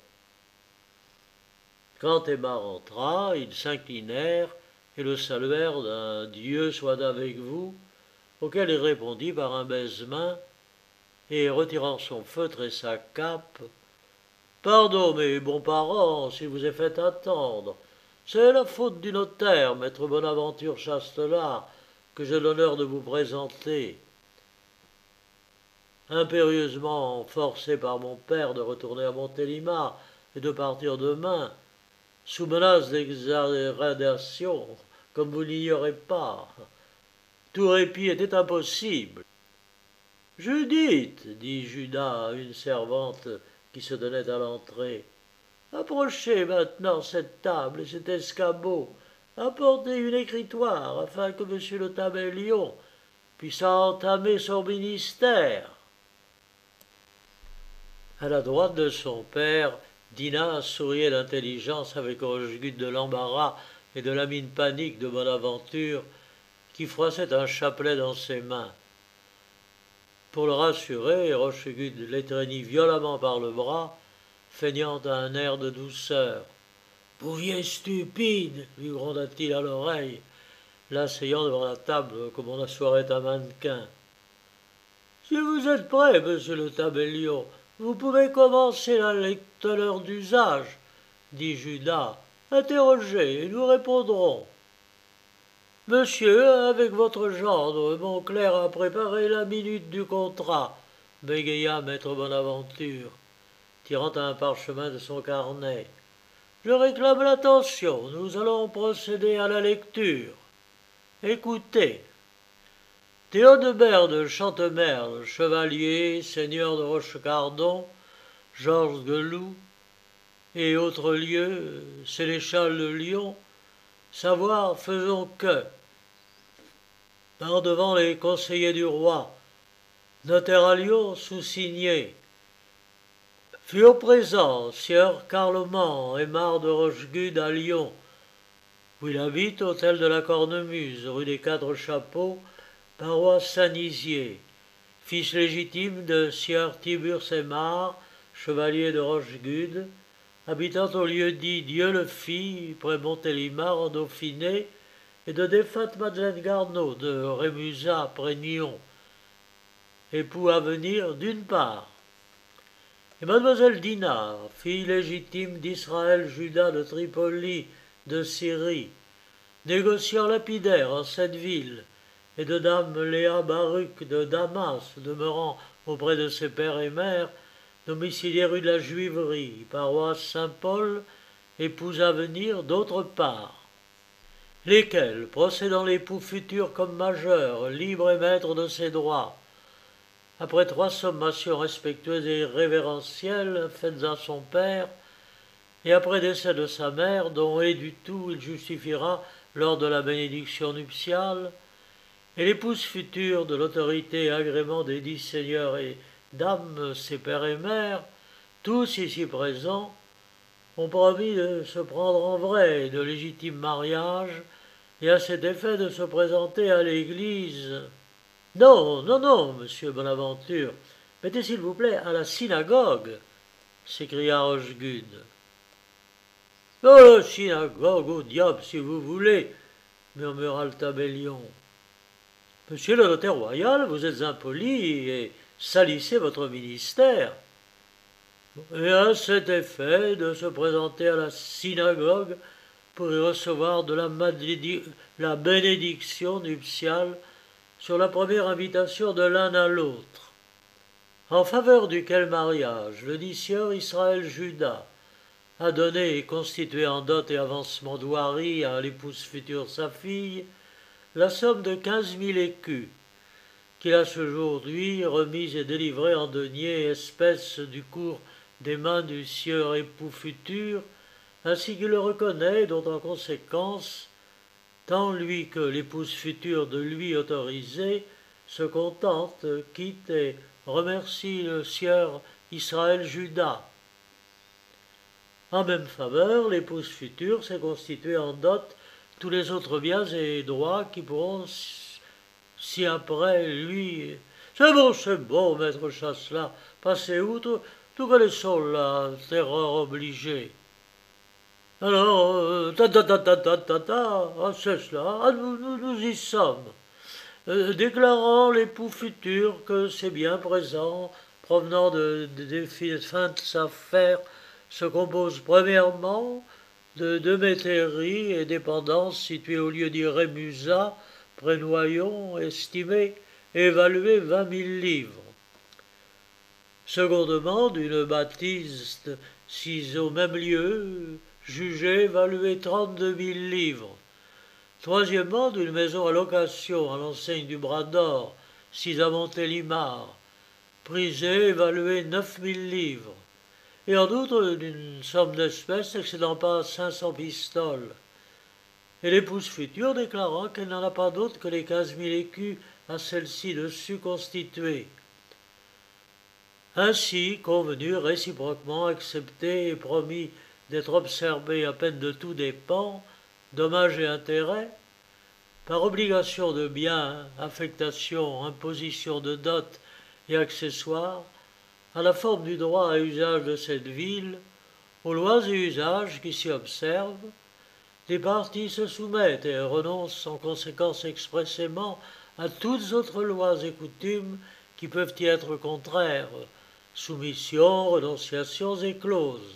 Quand Emma rentra, ils s'inclinèrent et le saluèrent d'un « Dieu soit avec vous », auquel il répondit par un baisement, et retirant son feutre et sa cape, « Pardon, mes bons parents, si vous ai fait attendre. C'est la faute du notaire, maître Bonaventure Chastelar, que j'ai l'honneur de vous présenter. » Impérieusement forcé par mon père de retourner à Montélimar et de partir demain, sous menace d'exarédation, comme vous l'ignorez pas, tout répit était impossible. « Judith, dit Judas à une servante qui se tenait à l'entrée, approchez maintenant cette table et cet escabeau, apportez une écritoire afin que monsieur le tabellion puisse entamer son ministère. » À la droite de son père, Dinah souriait d'intelligence avec Rochegude de l'embarras et de la mine panique de Bonaventure, qui froissait un chapelet dans ses mains. Pour le rassurer, Rochegude l'étreignit violemment par le bras, feignant un air de douceur. « Bouvier stupide !» lui gronda-t-il à l'oreille, l'asseyant devant la table comme on assoirait un mannequin. « Si vous êtes prêt, monsieur le tabellion, vous pouvez commencer la lecture d'usage, dit Judas. Interrogez et nous répondrons. Monsieur, avec votre gendre, mon clerc a préparé la minute du contrat, bégaya maître Bonaventure, tirant un parchemin de son carnet. Je réclame l'attention, nous allons procéder à la lecture. Écoutez. Théodebert de Chantemerle, chevalier, seigneur de Rochecardon, Georges Geloux, et autres lieux, sénéchal de Lyon, savoir faisons que, par devant les conseillers du roi, notaire à Lyon sous-signé, fut au présent sieur Carloman, aimard de Rochegude à Lyon, où il habite, hôtel de la Cornemuse, rue des Quatre Chapeaux, paroisse Saint-Nizier, fils légitime de sieur Tiburce Aimard, chevalier de Rochegude, habitant au lieu dit Dieu le fit, près Montélimar en Dauphiné, et de défunte Madeleine Garneau de Rémusat près Nyon, époux à venir d'une part, et mademoiselle Dinah, fille légitime d'Israël Judas de Tripoli, de Syrie, négociant lapidaire en cette ville, et de dame Léa Baruch de Damas, demeurant auprès de ses pères et mères, domiciliée rue de la Juiverie, paroisse Saint-Paul, épouse à venir d'autre part, lesquels, procédant l'époux futur comme majeur, libre et maître de ses droits, après trois sommations respectueuses et révérentielles faites à son père, et après décès de sa mère, dont et du tout il justifiera lors de la bénédiction nuptiale, et l'épouse future de l'autorité et agrément des dix seigneurs et dames, ses pères et mères, tous ici présents, ont promis de se prendre en vrai de légitime mariage et à cet effet de se présenter à l'église. Non, non, non, monsieur Bonaventure, mettez s'il vous plaît à la synagogue, s'écria Rochegude. Oh, la synagogue, au diable, si vous voulez, murmura le tabellion. Monsieur le notaire royal, vous êtes impoli et salissez votre ministère. Et à cet effet de se présenter à la synagogue pour y recevoir de la, la bénédiction nuptiale sur la première invitation de l'un à l'autre, en faveur duquel mariage le dit sieur Israël Judas a donné et constitué en dot et avancement d'ouarie à l'épouse future sa fille la somme de quinze mille écus, qu'il a ce jour-d'hui remise et délivrée en deniers, espèce du cours des mains du sieur époux futur, ainsi qu'il le reconnaît, dont en conséquence, tant lui que l'épouse future de lui autorisée se contente, quitte et remercie le sieur Israël Judas. En même faveur, l'épouse future s'est constituée en dot tous les autres biens et droits qui pourront, si après lui... C'est bon, c'est bon, maître Chasselas, passez outre, tout connaissons la terreur obligée. Alors, euh, ta ta ta ta ta ta ta, ah, c'est cela, ah, nous, nous, nous y sommes. Euh, déclarant l'époux futur que ses biens présents, provenant de, de, des fins de affaires, se composent premièrement de deux métairies et dépendances situées au lieu dit Rémusat, près Noyon, estimées et évaluées vingt mille livres. Secondement, d'une bâtisse sise au même lieu, jugée évaluée trente-deux mille livres. Troisièmement, d'une maison à location à l'enseigne du Bras d'Or, sise à Montélimar, prisée évaluée neuf mille livres. Et en outre, d'une somme d'espèces n'excédant pas cinq cents pistoles. Et l'épouse future déclarant qu'elle n'en a pas d'autre que les quinze mille écus à celle-ci dessus constitués. Ainsi, convenu réciproquement, accepté et promis d'être observé à peine de tout dépend, dommages et intérêts, par obligation de biens, affectation, imposition de dot et accessoires, à la forme du droit à usage de cette ville, aux lois et usages qui s'y observent, les parties se soumettent et renoncent en conséquence expressément à toutes autres lois et coutumes qui peuvent y être contraires, soumission, renonciations et clauses.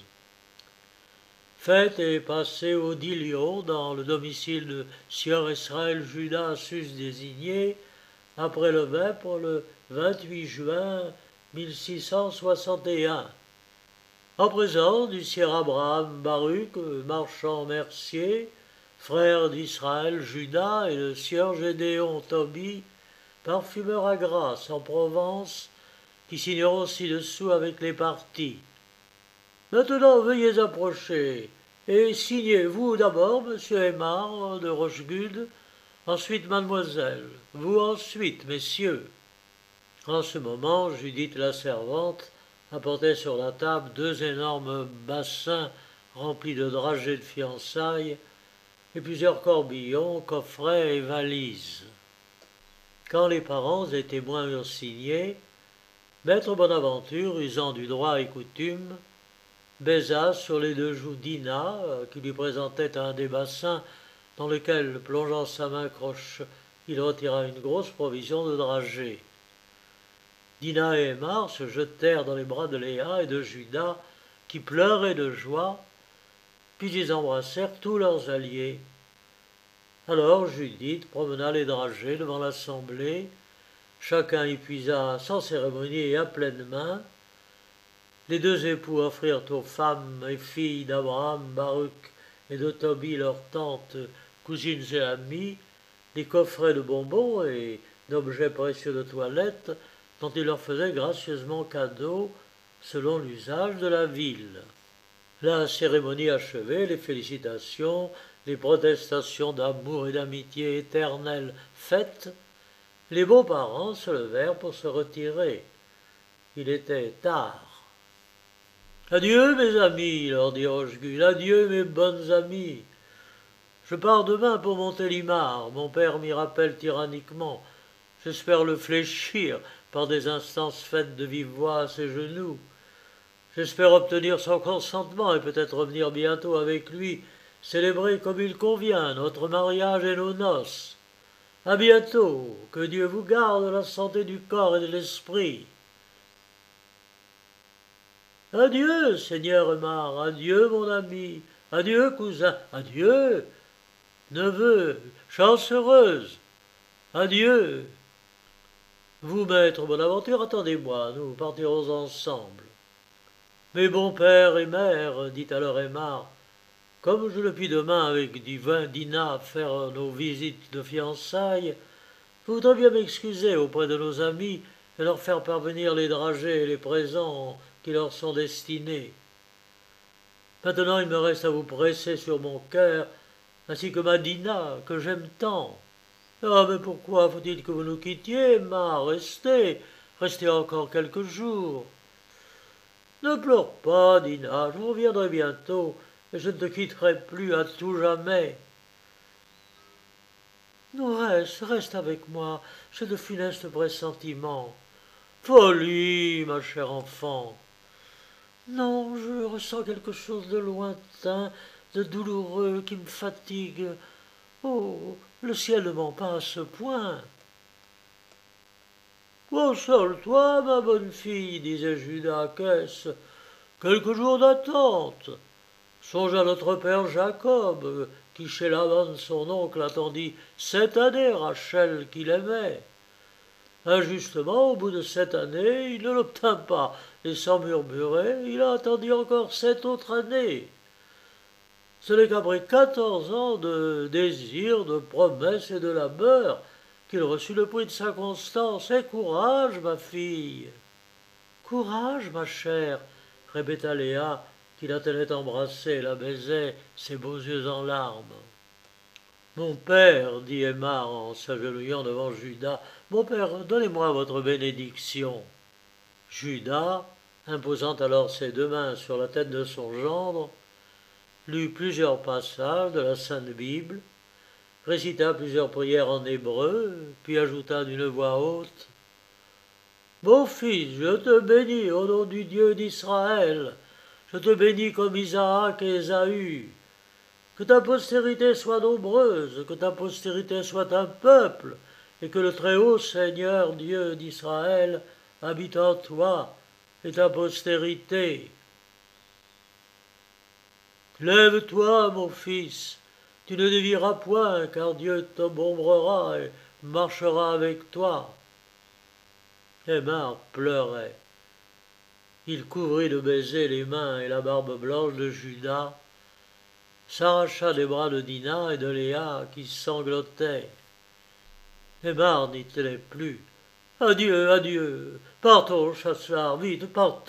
Faites et passez au dit lieu dans le domicile de sieur Israël Judas sus désigné, après le vêpres le vingt-huit juin mille six cent soixante et un, en présence du sieur Abraham Baruch, marchand mercier, frère d'Israël Judas, et le sieur Gédéon Tobie, parfumeur à Grasse en Provence, qui signeront ci-dessous avec les parties. Maintenant, veuillez approcher, et signez vous d'abord, monsieur Aymar de Rochegude, ensuite mademoiselle, vous ensuite, messieurs. En ce moment, Judith la servante apportait sur la table deux énormes bassins remplis de dragées de fiançailles et plusieurs corbillons, coffrets et valises. Quand les parents et témoins eurent signé, maître Bonaventure, usant du droit et coutume, baisa sur les deux joues d'Ina, qui lui présentait un des bassins dans lequel, plongeant sa main croche, il retira une grosse provision de dragées. Dina et Aymar se jetèrent dans les bras de Léa et de Judas, qui pleuraient de joie, puis ils embrassèrent tous leurs alliés. Alors Judith promena les dragées devant l'assemblée, chacun y puisa sans cérémonie et à pleine main. Les deux époux offrirent aux femmes et filles d'Abraham, Baruch et de Tobie, leurs tantes, cousines et amies, des coffrets de bonbons et d'objets précieux de toilette, dont il leur faisait gracieusement cadeau selon l'usage de la ville. La cérémonie achevée, les félicitations, les protestations d'amour et d'amitié éternelle faites, les beaux-parents se levèrent pour se retirer. Il était tard. « Adieu, mes amis, leur dit Rochegude, adieu, mes bonnes amies. Je pars demain pour Montélimar, mon père m'y rappelle tyranniquement. J'espère le fléchir par des instances faites de vive voix à ses genoux. J'espère obtenir son consentement et peut-être revenir bientôt avec lui, célébrer comme il convient notre mariage et nos noces. À bientôt, que Dieu vous garde la santé du corps et de l'esprit. » « Adieu, seigneur Aymar, adieu, mon ami, adieu, cousin, adieu, neveu, chance heureuse, adieu. Vous, maître Bonaventure, attendez-moi, nous partirons ensemble. »« Mes bons pères et mères, dit alors Aymar, comme je le puis demain avec du vin d'Ina faire nos visites de fiançailles, Vous voudrez bien m'excuser auprès de nos amis et leur faire parvenir les dragées et les présents qui leur sont destinés. Maintenant, il me reste à vous presser sur mon cœur, ainsi que ma Dinah, que j'aime tant. Ah, mais pourquoi faut-il que vous nous quittiez, Emma? Restez, restez encore quelques jours. Ne pleure pas, Dinah, je reviendrai bientôt, et je ne te quitterai plus à tout jamais. Non, reste, reste avec moi, j'ai de funestes pressentiments. Folie, ma chère enfant. Non, je ressens quelque chose de lointain, de douloureux qui me fatigue. Oh, le ciel ne ment pas à ce point. Console-toi, ma bonne fille, disait Judas, qu'est-ce? Quelques jours d'attente. Songe à notre père Jacob, qui chez Laban son oncle attendit sept années Rachel qu'il aimait. Injustement, au bout de sept années, il ne l'obtint pas, et sans murmurer, il a attendu encore sept autres années. Ce n'est qu'après quatorze ans de désir, de promesses et de labeur qu'il reçut le prix de sa constance. Et courage, ma fille. Courage, ma chère, répéta Léa, qui la tenait embrassée et la baisait, ses beaux yeux en larmes. Mon père, dit Emma en s'agenouillant devant Judas, mon père, donnez-moi votre bénédiction. Judas, imposant alors ses deux mains sur la tête de son gendre, lut plusieurs passages de la Sainte Bible, récita plusieurs prières en hébreu, puis ajouta d'une voix haute « Mon fils, je te bénis au nom du Dieu d'Israël, je te bénis comme Isaac et Ésaü. Que ta postérité soit nombreuse, que ta postérité soit un peuple, et que le Très-Haut Seigneur Dieu d'Israël habite en toi et ta postérité. Lève-toi, mon fils, tu ne dévieras point, car Dieu t'ombrera et marchera avec toi. » Aymar pleurait. Il couvrit de baisers les mains et la barbe blanche de Judas, s'arracha des bras de Dinah et de Léa qui sanglotaient. Aymar n'y tenait plus. « Adieu, adieu, partons, chassard, vite, partons !»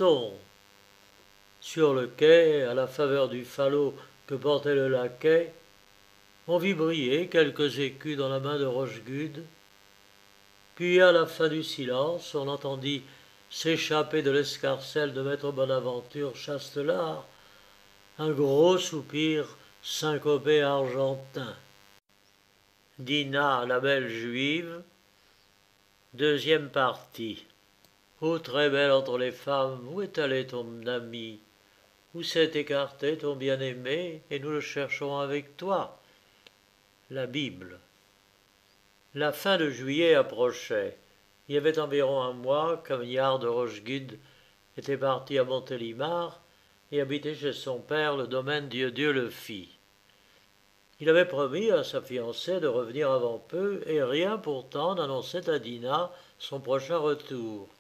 Sur le quai, à la faveur du falot que portait le laquais, on vit briller quelques écus dans la main de Rochegude, puis à la fin du silence, on entendit s'échapper de l'escarcelle de maître Bonaventure Chastelard un gros soupir syncopé argentin. Dinah, la belle juive, deuxième partie. Ô très belle entre les femmes, où est allé ton ami? Où s'est écarté ton bien-aimé, et nous le cherchons avec toi? La Bible. La fin de juillet approchait. Il y avait environ un mois qu'Amiard de Rochegude était parti à Montélimar et habitait chez son père le domaine Dieu-Dieu le fit. Il avait promis à sa fiancée de revenir avant peu, et rien pourtant n'annonçait à Dinah son prochain retour.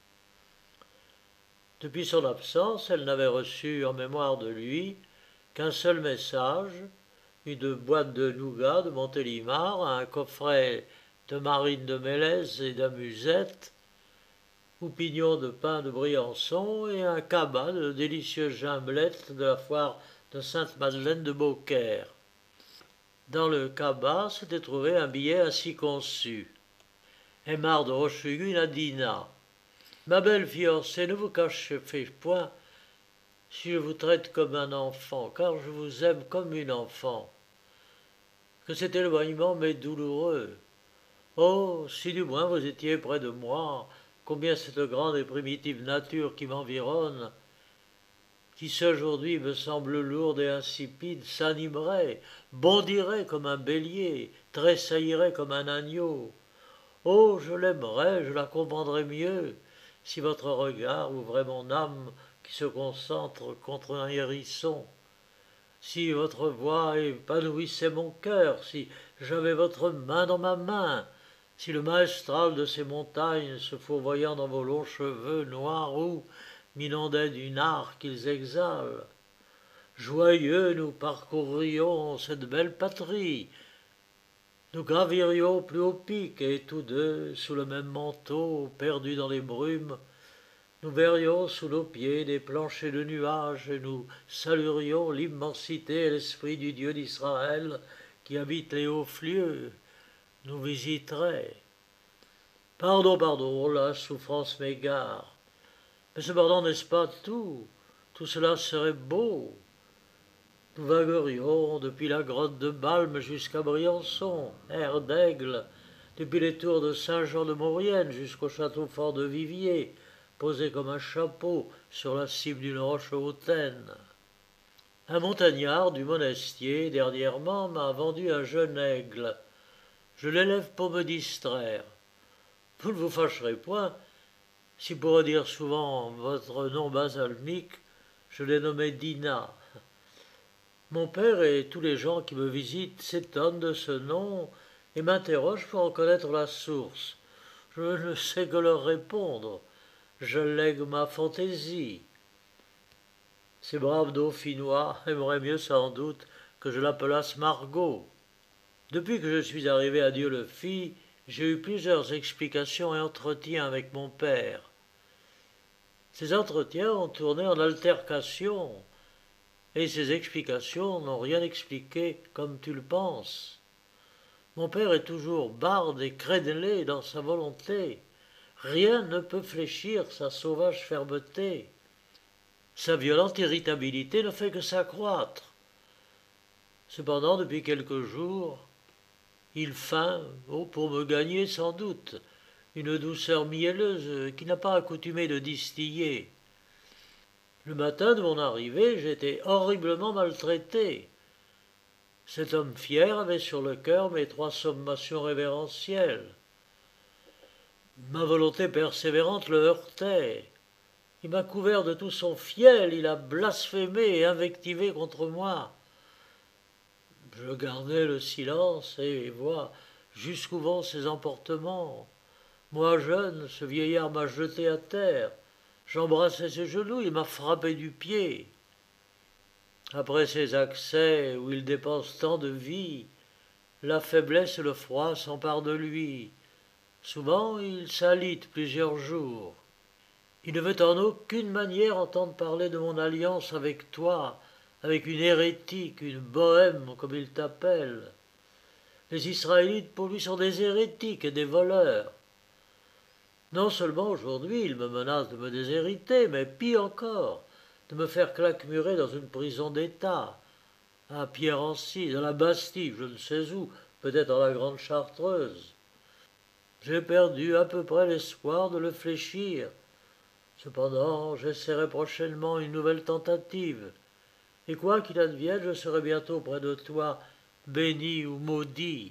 Depuis son absence, elle n'avait reçu en mémoire de lui qu'un seul message, une boîte de nougat de Montélimar, un coffret de marine de Mélèze et d'amusette, houpignon de pain de Briançon et un cabas de délicieuses gimbelettes de la foire de Sainte-Madeleine de Beaucaire. Dans le cabas s'était trouvé un billet ainsi conçu. Aymar de Rochegude à Dinah. Ma belle fiancée, ne vous cachez point si je vous traite comme un enfant, car je vous aime comme une enfant. Que cet éloignement m'est douloureux. Oh, si du moins vous étiez près de moi, combien cette grande et primitive nature qui m'environne, qui ce aujourd'hui me semble lourde et insipide, s'animerait, bondirait comme un bélier, tressaillerait comme un agneau. Oh, je l'aimerais, je la comprendrais mieux, si votre regard ouvrait mon âme qui se concentre contre un hérisson, si votre voix épanouissait mon cœur, si j'avais votre main dans ma main, si le maestral de ces montagnes se fourvoyant dans vos longs cheveux noirs roux m'inondait d'une art qu'ils exhalent. Joyeux nous parcourrions cette belle patrie, Nous gravirions plus haut pic, et tous deux, sous le même manteau, perdus dans les brumes, nous verrions sous nos pieds des planchers de nuages, et nous saluerions l'immensité et l'esprit du Dieu d'Israël qui habite les hauts lieux, nous visiterait. Pardon, pardon, la souffrance m'égare. Mais cependant, n'est-ce pas tout? Tout cela serait beau. Nous vaguerions depuis la grotte de Balme jusqu'à Briançon, air d'Aigle, depuis les tours de Saint-Jean-de-Maurienne jusqu'au château fort de Viviers, posé comme un chapeau sur la cime d'une roche hautaine. Un montagnard du Monestier, dernièrement, m'a vendu un jeune aigle. Je l'élève pour me distraire. Vous ne vous fâcherez point si, pour redire souvent votre nom basalmique, je l'ai nommé Dinah. Mon père et tous les gens qui me visitent s'étonnent de ce nom et m'interrogent pour en connaître la source. Je ne sais que leur répondre. Je lègue ma fantaisie. Ces braves dauphinois aimeraient mieux sans doute que je l'appelasse Margot. Depuis que je suis arrivé à Dieu-le-Fit, j'ai eu plusieurs explications et entretiens avec mon père. Ces entretiens ont tourné en altercation, et ces explications n'ont rien expliqué comme tu le penses. Mon père est toujours barde et crénelé dans sa volonté. Rien ne peut fléchir sa sauvage fermeté. Sa violente irritabilité ne fait que s'accroître. Cependant, depuis quelques jours, il feint, oh, pour me gagner sans doute, une douceur mielleuse qui n'a pas accoutumé de distiller. Le matin de mon arrivée, j'étais horriblement maltraité. Cet homme fier avait sur le cœur mes trois sommations révérentielles. Ma volonté persévérante le heurtait. Il m'a couvert de tout son fiel, il a blasphémé et invectivé contre moi. Je gardais le silence et vois jusqu'où vont ses emportements. Moi jeune, ce vieillard m'a jeté à terre. J'embrassai ses genoux, il m'a frappé du pied. Après ces accès où il dépense tant de vie, la faiblesse et le froid s'emparent de lui. Souvent, il s'alite plusieurs jours. Il ne veut en aucune manière entendre parler de mon alliance avec toi, avec une hérétique, une bohème, comme il t'appelle. Les Israélites, pour lui, sont des hérétiques et des voleurs. Non seulement aujourd'hui, il me menace de me déshériter, mais pis encore, de me faire claquemurer dans une prison d'État, à Pierre-Ancy, dans la Bastille, je ne sais où, peut-être dans la Grande Chartreuse. J'ai perdu à peu près l'espoir de le fléchir. Cependant, j'essaierai prochainement une nouvelle tentative, et quoi qu'il advienne, je serai bientôt près de toi, béni ou maudit.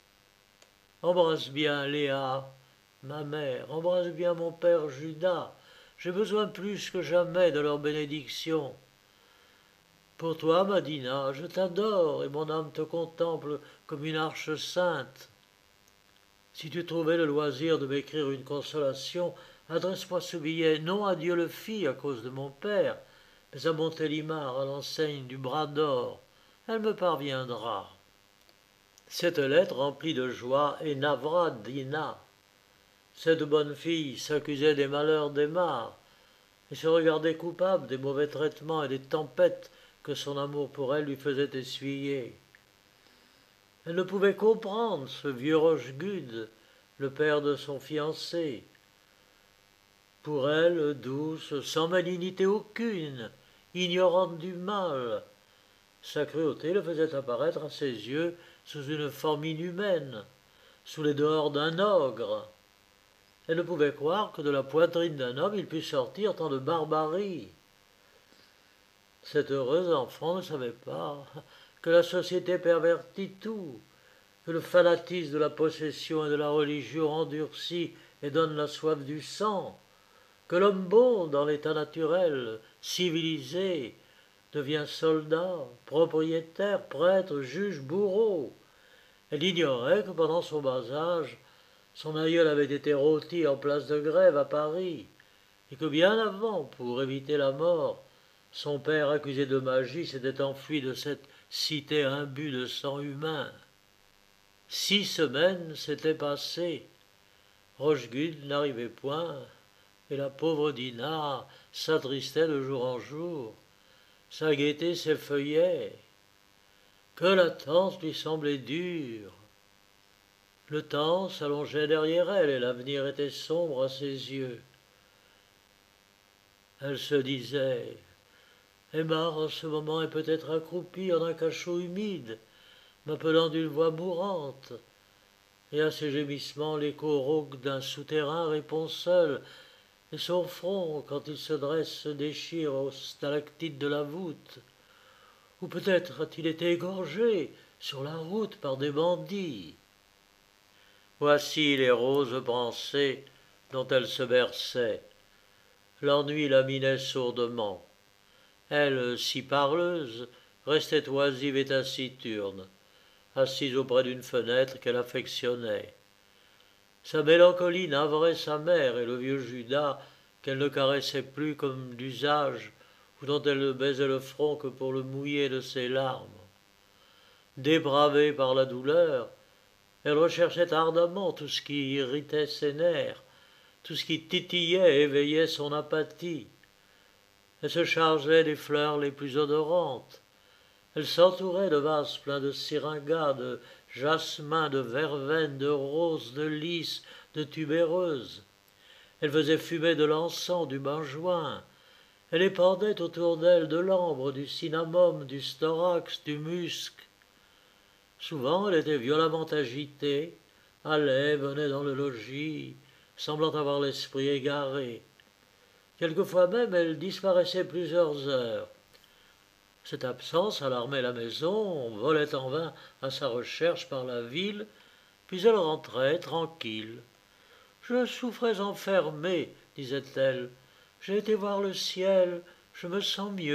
Embrasse bien Léa, ma mère, embrasse bien mon père Judas. J'ai besoin plus que jamais de leur bénédiction. Pour toi, Madina, je t'adore, et mon âme te contemple comme une arche sainte. Si tu trouvais le loisir de m'écrire une consolation, adresse-moi ce billet non à Dieu le Fit à cause de mon père, mais à Montélimar à l'enseigne du bras d'or. Elle me parviendra. Cette lettre remplie de joie et navra Dina. Cette bonne fille s'accusait des malheurs d'Aymar et se regardait coupable des mauvais traitements et des tempêtes que son amour pour elle lui faisait essuyer. Elle ne pouvait comprendre ce vieux Rochegude, le père de son fiancé. Pour elle, douce, sans malignité aucune, ignorante du mal, sa cruauté le faisait apparaître à ses yeux sous une forme inhumaine, sous les dehors d'un ogre. Elle ne pouvait croire que de la poitrine d'un homme il pût sortir tant de barbarie. Cet heureux enfant ne savait pas que la société pervertit tout, que le fanatisme de la possession et de la religion endurcit et donne la soif du sang, que l'homme bon, dans l'état naturel, civilisé, devient soldat, propriétaire, prêtre, juge, bourreau. Elle ignorait que pendant son bas âge, son aïeul avait été rôti en place de Grève à Paris, et que bien avant, pour éviter la mort, son père, accusé de magie, s'était enfui de cette cité imbue de sang humain. Six semaines s'étaient passées. Rochegude n'arrivait point, et la pauvre Dinah s'attristait de jour en jour. Sa gaieté s'effeuillait. Que l'attente lui semblait dure. Le temps s'allongeait derrière elle, et l'avenir était sombre à ses yeux. Elle se disait « Aymar en ce moment est peut-être accroupi en un cachot humide, m'appelant d'une voix mourante. » Et à ses gémissements, l'écho rauque d'un souterrain répond seul, et son front, quand il se dresse, se déchire aux stalactites de la voûte. Ou peut-être a-t-il été égorgé sur la route par des bandits. Voici les roses pensées dont elle se berçait. L'ennui la minait sourdement. Elle, si parleuse, restait oisive et taciturne, assise auprès d'une fenêtre qu'elle affectionnait. Sa mélancolie navrait sa mère et le vieux Judas qu'elle ne caressait plus comme d'usage ou dont elle ne baisait le front que pour le mouiller de ses larmes. Dépravée par la douleur, elle recherchait ardemment tout ce qui irritait ses nerfs, tout ce qui titillait et éveillait son apathie. Elle se chargeait des fleurs les plus odorantes. Elle s'entourait de vases pleins de syringas, de jasmin, de verveine, de roses, de lys, de tubéreuses. Elle faisait fumer de l'encens, du benjoin. Elle épandait autour d'elle de l'ambre, du cinnamome, du storax, du musc. Souvent elle était violemment agitée, allait, venait dans le logis, semblant avoir l'esprit égaré. Quelquefois même elle disparaissait plusieurs heures. Cette absence alarmait la maison, on volait en vain à sa recherche par la ville, puis elle rentrait tranquille. « Je souffrais enfermée, disait-elle. J'ai été voir le ciel, je me sens mieux. »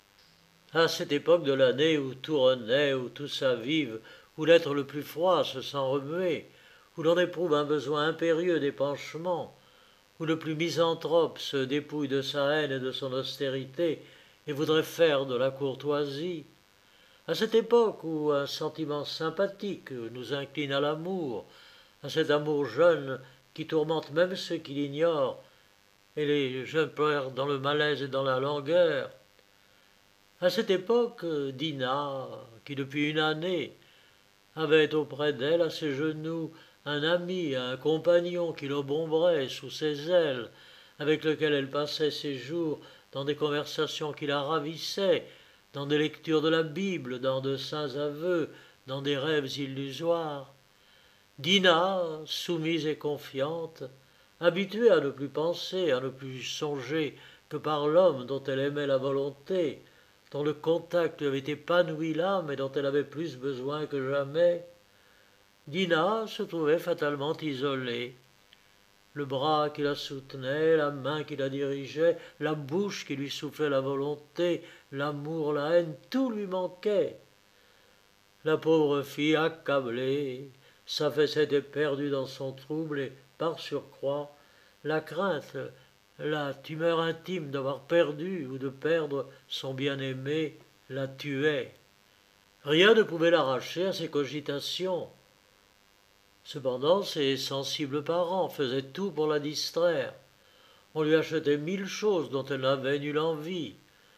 À cette époque de l'année où tout renaît, où tout s'avive, où l'être le plus froid se sent remuer, où l'on éprouve un besoin impérieux d'épanchement, où le plus misanthrope se dépouille de sa haine et de son austérité et voudrait faire de la courtoisie, à cette époque où un sentiment sympathique nous incline à l'amour, à cet amour jeune qui tourmente même ceux qui l'ignorent, et les jeunes pleurent dans le malaise et dans la langueur, à cette époque, Dinah, qui depuis une année avait auprès d'elle à ses genoux un ami, un compagnon qui l'obomberait sous ses ailes, avec lequel elle passait ses jours dans des conversations qui la ravissaient, dans des lectures de la Bible, dans de saints aveux, dans des rêves illusoires. Dinah, soumise et confiante, habituée à ne plus penser, à ne plus songer que par l'homme dont elle aimait la volonté, dont le contact lui avait épanoui l'âme et dont elle avait plus besoin que jamais, Dinah se trouvait fatalement isolée. Le bras qui la soutenait, la main qui la dirigeait, la bouche qui lui soufflait la volonté, l'amour, la haine, tout lui manquait. La pauvre fille, accablée, s'affaissait éperdue dans son trouble et, par surcroît, la crainte, la tumeur intime d'avoir perdu ou de perdre son bien-aimé la tuait. Rien ne pouvait l'arracher à ses cogitations. Cependant, ses sensibles parents faisaient tout pour la distraire. On lui achetait mille choses dont elle n'avait nulle envie.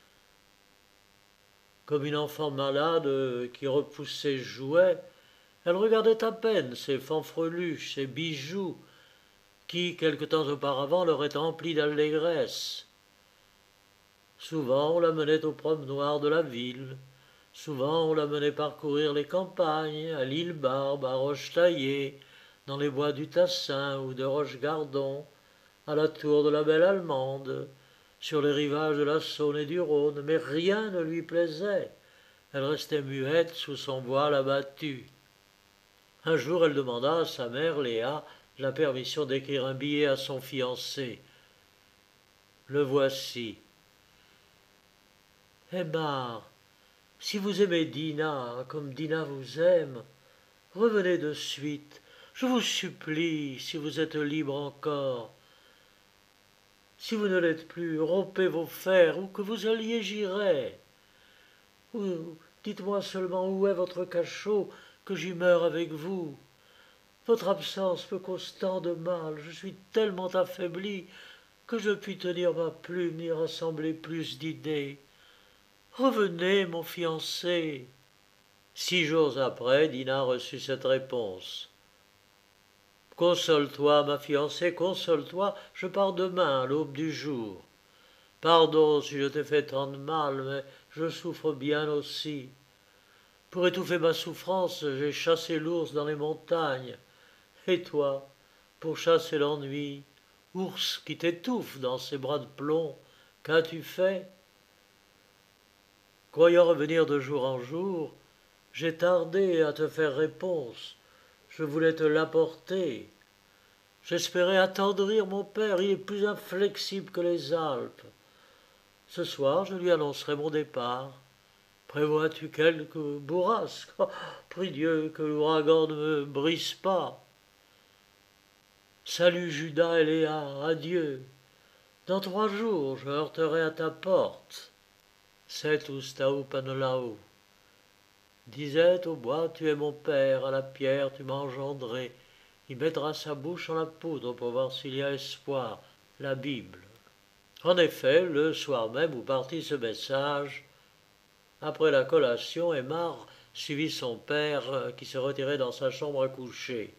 Comme une enfant malade qui repousse ses jouets, elle regardait à peine ses fanfreluches, ses bijoux, qui, quelque temps auparavant, l'aurait emplie d'allégresse. Souvent on la menait au promenoir de la ville, souvent on la menait parcourir les campagnes, à l'île Barbe, à Roche-Taillée, dans les bois du Tassin ou de Roche-Gardon, à la tour de la Belle Allemande, sur les rivages de la Saône et du Rhône, mais rien ne lui plaisait. Elle restait muette sous son voile abattu. Un jour elle demanda à sa mère, Léa, la permission d'écrire un billet à son fiancé. Le voici. « Aymar, si vous aimez Dinah comme Dinah vous aime, revenez de suite, je vous supplie, si vous êtes libre encore. Si vous ne l'êtes plus, rompez vos fers, où que vous alliez, j'irai. Ou dites-moi seulement où est votre cachot, que j'y meure avec vous. Votre absence me cause tant de mal, je suis tellement affaibli que je ne puis tenir ma plume ni rassembler plus d'idées. Revenez, mon fiancé. Six jours après, Dinah reçut cette réponse. Console-toi, ma fiancée, console-toi, je pars demain à l'aube du jour. Pardon si je t'ai fait tant de mal, mais je souffre bien aussi. Pour étouffer ma souffrance, j'ai chassé l'ours dans les montagnes. Et toi, pour chasser l'ennui, ours qui t'étouffe dans ses bras de plomb, qu'as-tu fait? Croyant revenir de jour en jour, j'ai tardé à te faire réponse. Je voulais te l'apporter. J'espérais attendrir mon père, il est plus inflexible que les Alpes. Ce soir, je lui annoncerai mon départ. Prévois-tu quelque bourrasque? Oh, prie Dieu que l'ouragan ne me brise pas. Salut Judas et Léa, adieu. Dans trois jours, je heurterai à ta porte. Cetus tau panolao. Disait au bois, tu es mon père, à la pierre, tu m'as engendré. Il mettra sa bouche en la poudre pour voir s'il y a espoir. La Bible. En effet, le soir même où partit ce message, après la collation, Aymar suivit son père qui se retirait dans sa chambre à coucher.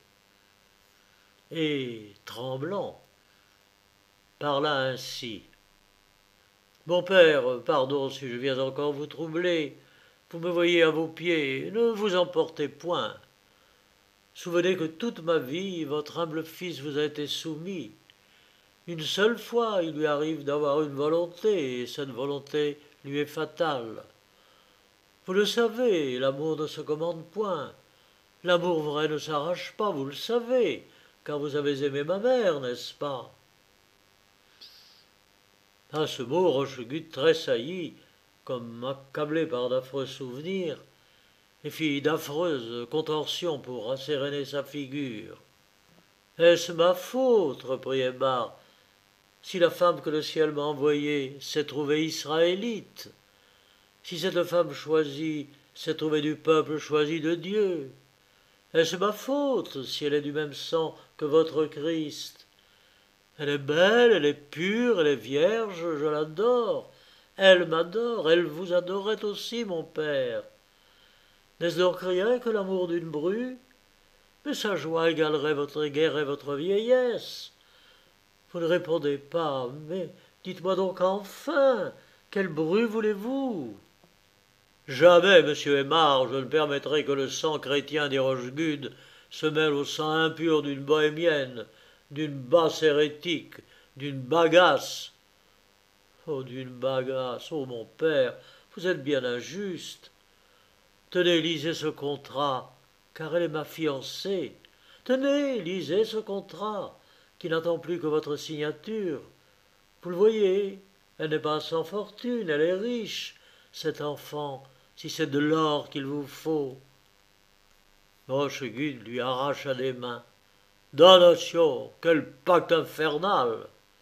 Et, tremblant, parla ainsi. « Mon père, pardon si je viens encore vous troubler, vous me voyez à vos pieds, ne vous emportez point. Souvenez que toute ma vie, votre humble fils vous a été soumis. Une seule fois, il lui arrive d'avoir une volonté, et cette volonté lui est fatale. Vous le savez, l'amour ne se commande point. L'amour vrai ne s'arrache pas, vous le savez, car vous avez aimé ma mère, n'est-ce pas? » À ce mot, Rochegude tressaillit, comme accablé par d'affreux souvenirs, et fit d'affreuses contorsions pour rasséréner sa figure. « Est-ce ma faute, reprit Aymar, si la femme que le ciel m'a envoyée s'est trouvée israélite, si cette femme choisie s'est trouvée du peuple choisi de Dieu? Est-ce ma faute si elle est du même sang que votre Christ? Elle est belle, elle est pure, elle est vierge, je l'adore. Elle m'adore, elle vous adorait aussi, mon père. N'est-ce donc rien que l'amour d'une bru? Mais sa joie égalerait votre guerre et votre vieillesse. Vous ne répondez pas, mais dites-moi donc enfin, quelle bru voulez-vous? Jamais, monsieur Aymar, je ne permettrai que le sang chrétien des Rochegude se mêle au sang impur d'une bohémienne, d'une basse hérétique, d'une bagasse. Oh, d'une bagasse, oh mon père, vous êtes bien injuste. Tenez, lisez ce contrat, car elle est ma fiancée. Tenez, lisez ce contrat, qui n'attend plus que votre signature. Vous le voyez, elle n'est pas sans fortune, elle est riche, cette enfant, si c'est de l'or qu'il vous faut. Rochegude lui arracha des mains. Damnation, quel pacte infernal!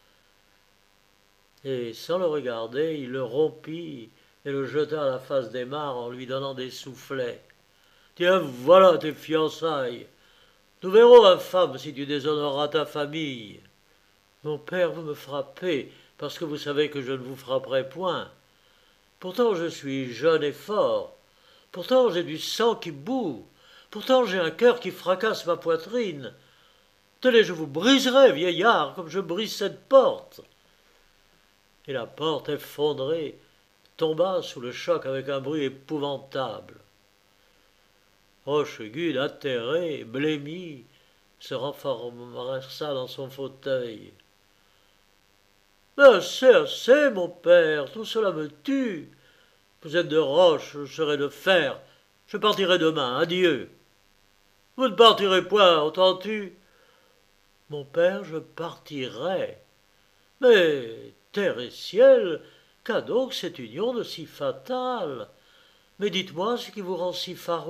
Et sans le regarder, il le rompit et le jeta à la face d'Aymar en lui donnant des soufflets. Tiens, voilà tes fiançailles. Nous verrons, infâme, si tu déshonoreras ta famille. Mon père, vous me frappez, parce que vous savez que je ne vous frapperai point. Pourtant je suis jeune et fort. Pourtant j'ai du sang qui bout. Pourtant j'ai un cœur qui fracasse ma poitrine. Tenez, je vous briserai, vieillard, comme je brise cette porte. Et la porte effondrée tomba sous le choc avec un bruit épouvantable. Rochegude, atterré, blêmi, se renforça dans son fauteuil. « Mais assez, assez, mon père, tout cela me tue. Vous êtes de roche, je serai de fer. Je partirai demain, adieu. » « Vous ne partirez point, entends-tu? » »« Mon père, je partirai. Mais, terre et ciel, qu'a donc cette union de si fatale? Mais dites-moi ce qui vous rend si farouche. » »«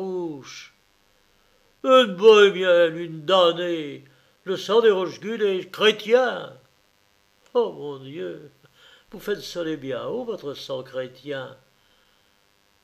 Une bohémienne, une damnée. Le sang des Rochegude est chrétien. » »« Oh mon Dieu, vous faites sonner bien haut votre sang chrétien. »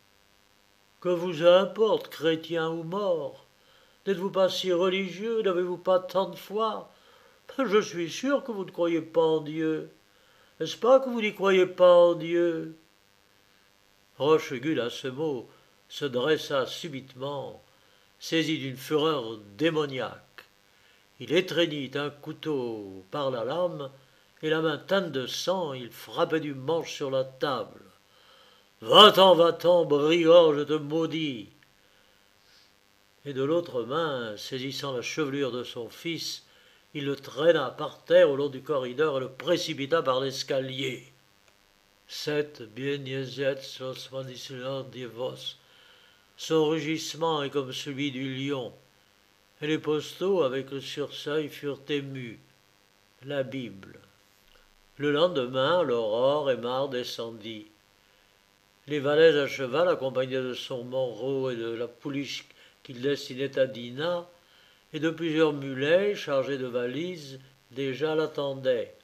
Que vous importe, chrétien ou mort? N'êtes-vous pas si religieux? N'avez-vous pas tant de foi? Je suis sûr que vous ne croyez pas en Dieu. N'est-ce pas que vous n'y croyez pas en Dieu? Rochegude, à ce mot, se dressa subitement, saisi d'une fureur démoniaque. Il étreignit un couteau par la lame, et la main teinte de sang, il frappait du manche sur la table. « Va-t'en, va-t'en, brigand, je te maudis !» Et de l'autre main, saisissant la chevelure de son fils, il le traîna par terre au long du corridor et le précipita par l'escalier. Cette Dievos. Son rugissement est comme celui du lion, et les postaux, avec le surseuil, furent émus. La Bible. Le lendemain, à l'aurore, Aymar descendit. Les valets à cheval, accompagnés de son Monro et de la pouliche qu'il destinait à Dinah, et de plusieurs mulets chargés de valises, déjà l'attendaient.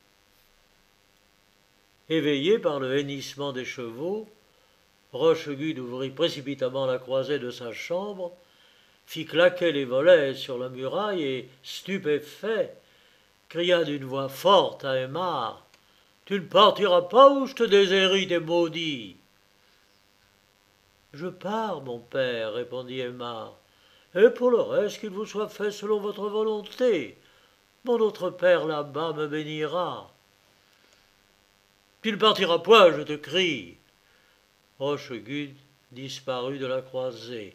Éveillé par le hennissement des chevaux, Rochegude ouvrit précipitamment la croisée de sa chambre, fit claquer les volets sur la muraille et, stupéfait, cria d'une voix forte à Aymar : « Tu ne partiras pas ou je te déshérite et maudis !»« Je pars, mon père, répondit Aymar, et pour le reste qu'il vous soit fait selon votre volonté. Mon autre père là-bas me bénira. »« Tu ne partiras point, je te crie !» Rochegude disparut de la croisée.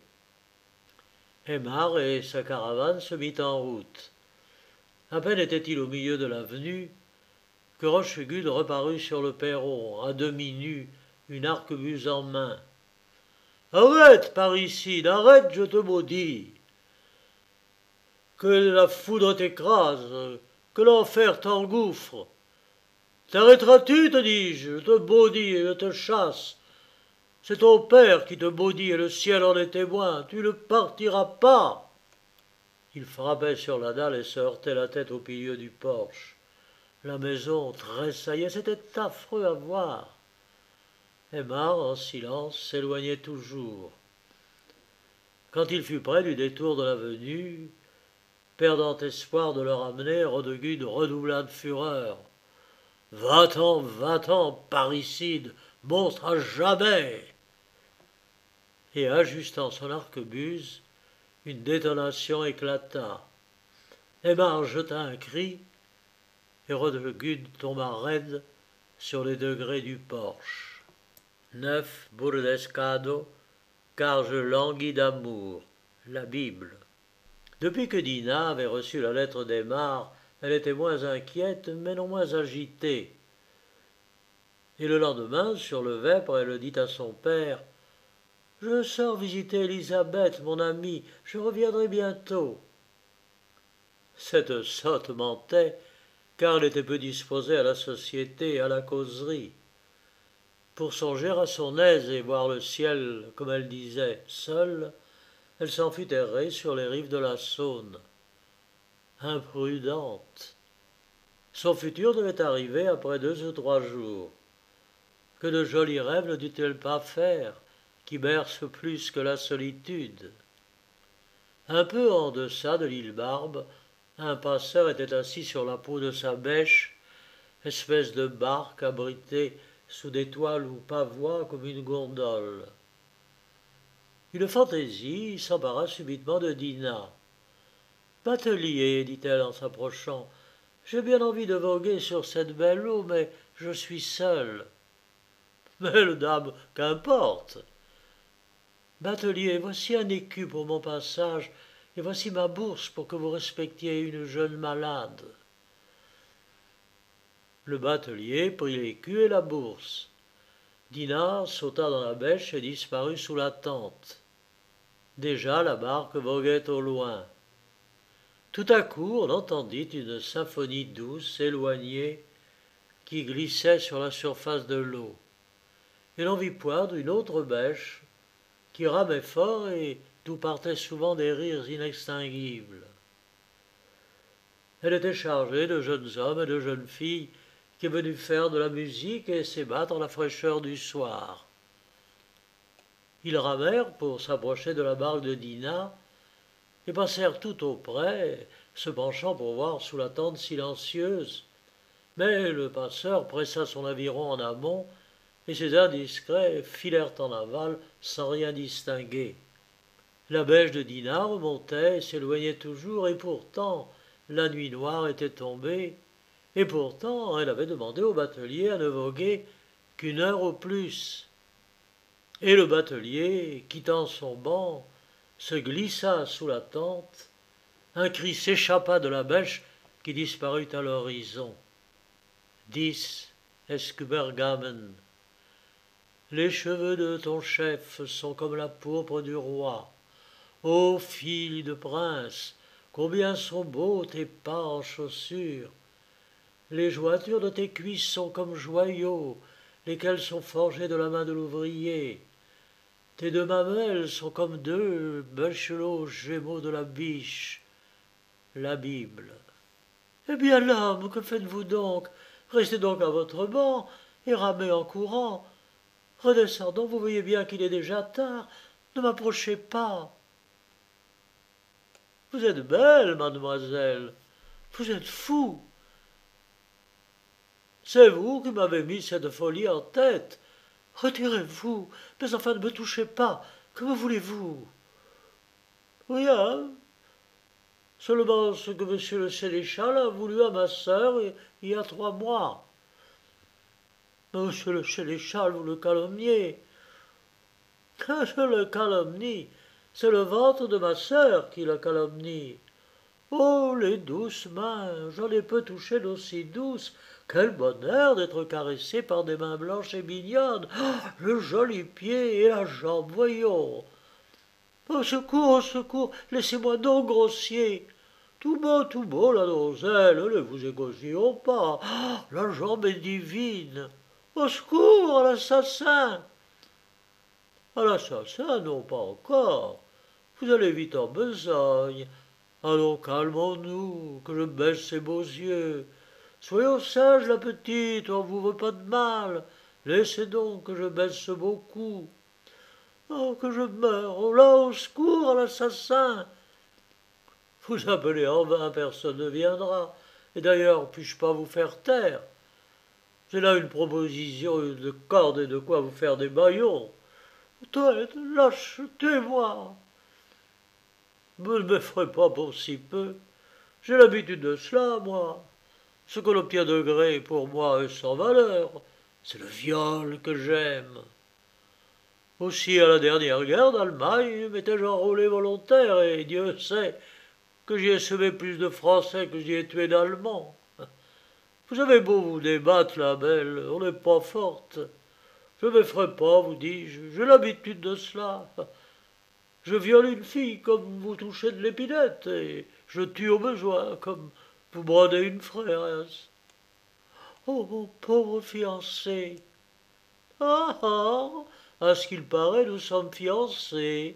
Aymar et sa caravane se mit en route. À peine était-il au milieu de l'avenue que Rochegude reparut sur le perron, à demi nu, une arquebuse en main. « Arrête, parricide, arrête, je te maudis. Que la foudre t'écrase, que l'enfer t'engouffre. T'arrêteras-tu, te dis-je, je te maudis et je te chasse. C'est ton père qui te maudit et le ciel en est témoin. Tu ne partiras pas. » Il frappait sur la dalle et se heurtait la tête au pilier du porche. La maison tressaillait, c'était affreux à voir. Aymar, en silence, s'éloignait toujours. Quand il fut près du détour de l'avenue, perdant espoir de le ramener, Rochegude redoubla de fureur. « Va-t'en, va-t'en, parricide, monstre à jamais !» Et ajustant son arquebuse, une détonation éclata. Aymar jeta un cri, et Rochegude tomba raide sur les degrés du porche. neuf Burdescado, car je languis d'amour. La Bible. Depuis que Dinah avait reçu la lettre d'Aymar, elle était moins inquiète, mais non moins agitée. Et le lendemain, sur le vêpre, elle dit à son père : « Je sors visiter Élisabeth, mon amie, je reviendrai bientôt. » Cette sotte mentait, car elle était peu disposée à la société et à la causerie. Pour songer à son aise et voir le ciel, comme elle disait, seule, elle s'en fut errer sur les rives de la Saône. Imprudente. Son futur devait arriver après deux ou trois jours. Que de jolis rêves ne dut-elle pas faire, qui bercent plus que la solitude. Un peu en deçà de l'île Barbe, un passeur était assis sur la proue de sa bêche, espèce de barque abritée sous des toiles ou pavois comme une gondole. Une fantaisie s'empara subitement de Dinah. « Batelier, dit-elle en s'approchant, j'ai bien envie de voguer sur cette belle eau, mais je suis seule. »« Belle dame, qu'importe. Batelier, voici un écu pour mon passage, et voici ma bourse pour que vous respectiez une jeune malade. » Le batelier prit l'écu et la bourse. Dinah sauta dans la bêche et disparut sous la tente. Déjà la barque voguait au loin. Tout à coup, on entendit une symphonie douce, éloignée, qui glissait sur la surface de l'eau. Et l'on vit poindre une autre bêche, qui ramait fort et d'où partaient souvent des rires inextinguibles. Elle était chargée de jeunes hommes et de jeunes filles qui venaient faire de la musique et s'ébattre dans la fraîcheur du soir. Ils ramèrent pour s'approcher de la barque de Dinah et passèrent tout auprès, se penchant pour voir sous la tente silencieuse. Mais le passeur pressa son aviron en amont et ces indiscrets filèrent en aval sans rien distinguer. La beige de Dinah remontait, s'éloignait toujours, et pourtant la nuit noire était tombée, et pourtant elle avait demandé au batelier à ne voguer qu'une heure au plus. Et le batelier, quittant son banc, se glissa sous la tente. Un cri s'échappa de la bêche qui disparut à l'horizon. Dis Eskubergamen. Les cheveux de ton chef sont comme la pourpre du roi. Ô fille de prince, combien sont beaux tes pas en chaussures. Les jointures de tes cuisses sont comme joyaux, lesquels sont forgés de la main de l'ouvrier. Tes deux mamelles sont comme deux bêchelots gémeaux de la biche. La Bible. Eh bien, l'homme, que faites-vous donc? Restez donc à votre banc et ramez en courant. Redescendons, vous voyez bien qu'il est déjà tard. Ne m'approchez pas. Vous êtes belle, mademoiselle. Vous êtes fou. C'est vous qui m'avez mis cette folie en tête. Retirez-vous, mais enfin ne me touchez pas. Que me voulez-vous? Rien. Seulement ce que monsieur le sénéchal a voulu à ma sœur il y a trois mois. Monsieur le sénéchal, vous le calomniez. Que je le calomnie, c'est le ventre de ma sœur qui le calomnie. Oh, les douces mains, j'en ai peu touché d'aussi douces. Quel bonheur d'être caressé par des mains blanches et mignonnes. Oh, le joli pied et la jambe, voyons. Au secours, au secours, laissez-moi donc grossier. Tout beau, tout beau, la donzelle, ne vous égosillons pas. Oh, la jambe est divine. Au secours, à l'assassin. À l'assassin, non pas encore. Vous allez vite en besogne. Allons, calmons-nous, que je baisse ces beaux yeux. Soyons sages, la petite, on vous veut pas de mal. Laissez donc que je baisse ce beau cou. Oh, que je meurs, oh là, au secours, à l'assassin. Vous appelez en vain, personne ne viendra. Et d'ailleurs, puis-je pas vous faire taire? J'ai là une proposition de corde et de quoi vous faire des baillons. Toilette, lâche, tuez-moi. Ne me ferez pas pour si peu. J'ai l'habitude de cela, moi. Ce qu'on obtient de gré, pour moi, est sans valeur. C'est le viol que j'aime. Aussi, à la dernière guerre d'Allemagne, m'étais-je enrôlé volontaire, et Dieu sait que j'y ai semé plus de Français que j'y ai tué d'Allemands. Vous avez beau vous débattre, la belle, on n'est pas forte. Je ne m'effraie pas, vous dis-je, j'ai l'habitude de cela. Je viole une fille comme vous touchez de l'épinette, et je tue au besoin comme vous brodez une fraise. Oh, mon pauvre fiancé. Ah ah, à ce qu'il paraît, nous sommes fiancés.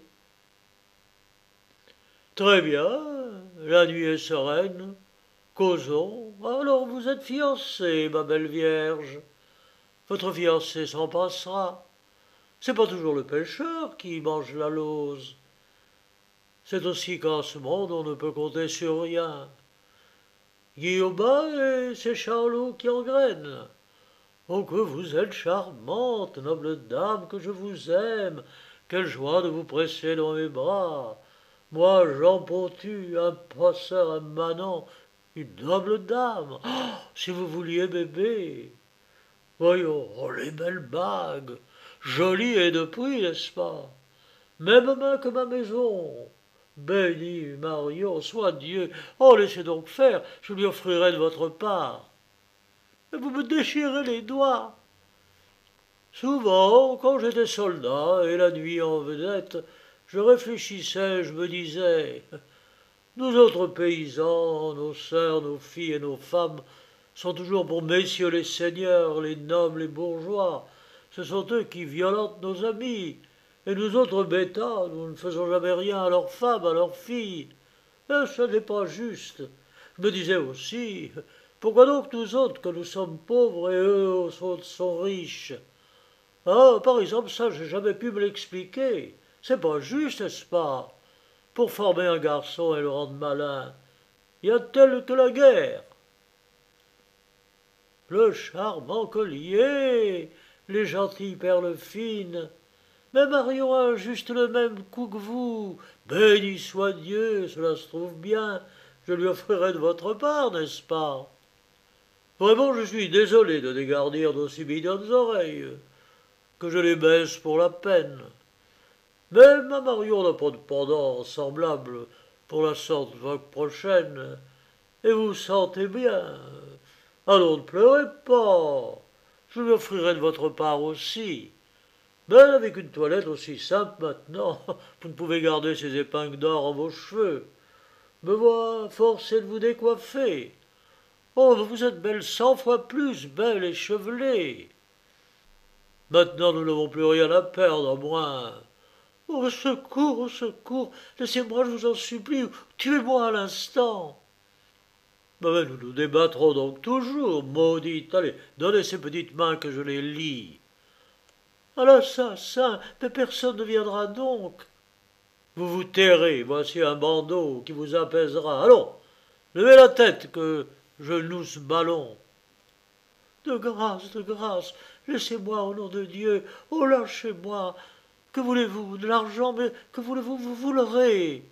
Très bien, la nuit est sereine. Causons. Alors vous êtes fiancée, ma belle vierge. Votre fiancé s'en passera. C'est pas toujours le pêcheur qui mange la lauze. C'est aussi qu'en ce monde on ne peut compter sur rien. Guillaume et c'est Charlot qui engraine. Oh, que vous êtes charmante, noble dame, que je vous aime. Quelle joie de vous presser dans mes bras. Moi, Jean Pontu, un passeur, un manant, une noble dame. Oh, si vous vouliez bébé. Voyons, oh, les belles bagues. Jolies et de prix, n'est-ce pas? Même main que ma maison. Béni Marion, soit Dieu. Oh, laissez donc faire, je lui offrirai de votre part. Mais vous me déchirez les doigts. Souvent, quand j'étais soldat et la nuit en vedette, je réfléchissais, je me disais, nous autres paysans, nos sœurs, nos filles et nos femmes sont toujours pour messieurs les seigneurs, les nobles, les bourgeois. Ce sont eux qui violentent nos amis. Et nous autres bêtas, nous ne faisons jamais rien à leurs femmes, à leurs filles. Et ce n'est pas juste. Je me disais aussi, pourquoi donc nous autres, que nous sommes pauvres et eux sont, sont riches? Ah, par exemple, ça, j'ai jamais pu me l'expliquer. C'est pas juste, n'est-ce pas? Pour former un garçon et le rendre malin, y a-t-elle que la guerre? Le charmant collier, les gentilles perles fines. Mais Marion a juste le même coup que vous. Béni soit Dieu, cela se trouve bien. Je lui offrirai de votre part, n'est-ce pas? Vraiment, je suis désolé de dégarnir d'aussi mignonnes oreilles, que je les baisse pour la peine. Mais ma Marion n'a pas de pendant semblable pour la sorte vague prochaine, et vous sentez bien. Alors ne pleurez pas. Je lui offrirai de votre part aussi. Mais avec une toilette aussi simple maintenant, vous ne pouvez garder ces épingles d'or en vos cheveux. Me voilà forcé de vous décoiffer. Oh, vous êtes belle cent fois plus, belle et chevelée. Maintenant, nous n'avons plus rien à perdre, à moins. Oh, au secours, au secours. Laissez-moi, je vous en supplie, tuez-moi à l'instant. Mais nous nous débattrons donc toujours, maudite. Allez, donnez ces petites mains que je les lie. À l'assassin, mais personne ne viendra donc. Vous vous tairez, voici un bandeau qui vous apaisera. Allons, levez la tête que je noue ce ballon. De grâce, de grâce, laissez-moi au nom de Dieu. Oh, lâchez-moi. Que voulez-vous? De l'argent, mais que voulez-vous? Vous volerez.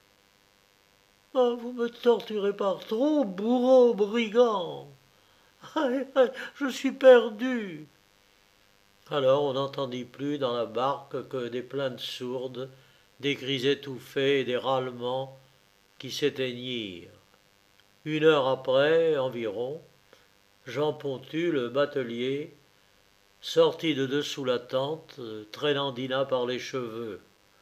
Ah, vous me torturez par trop, bourreau, brigand. Aïe, aïe, je suis perdu. Alors on n'entendit plus dans la barque que des plaintes sourdes, des cris étouffés et des râlements qui s'éteignirent. Une heure après environ, Jean Pontu, le batelier, sortit de dessous la tente, traînant Dinah par les cheveux.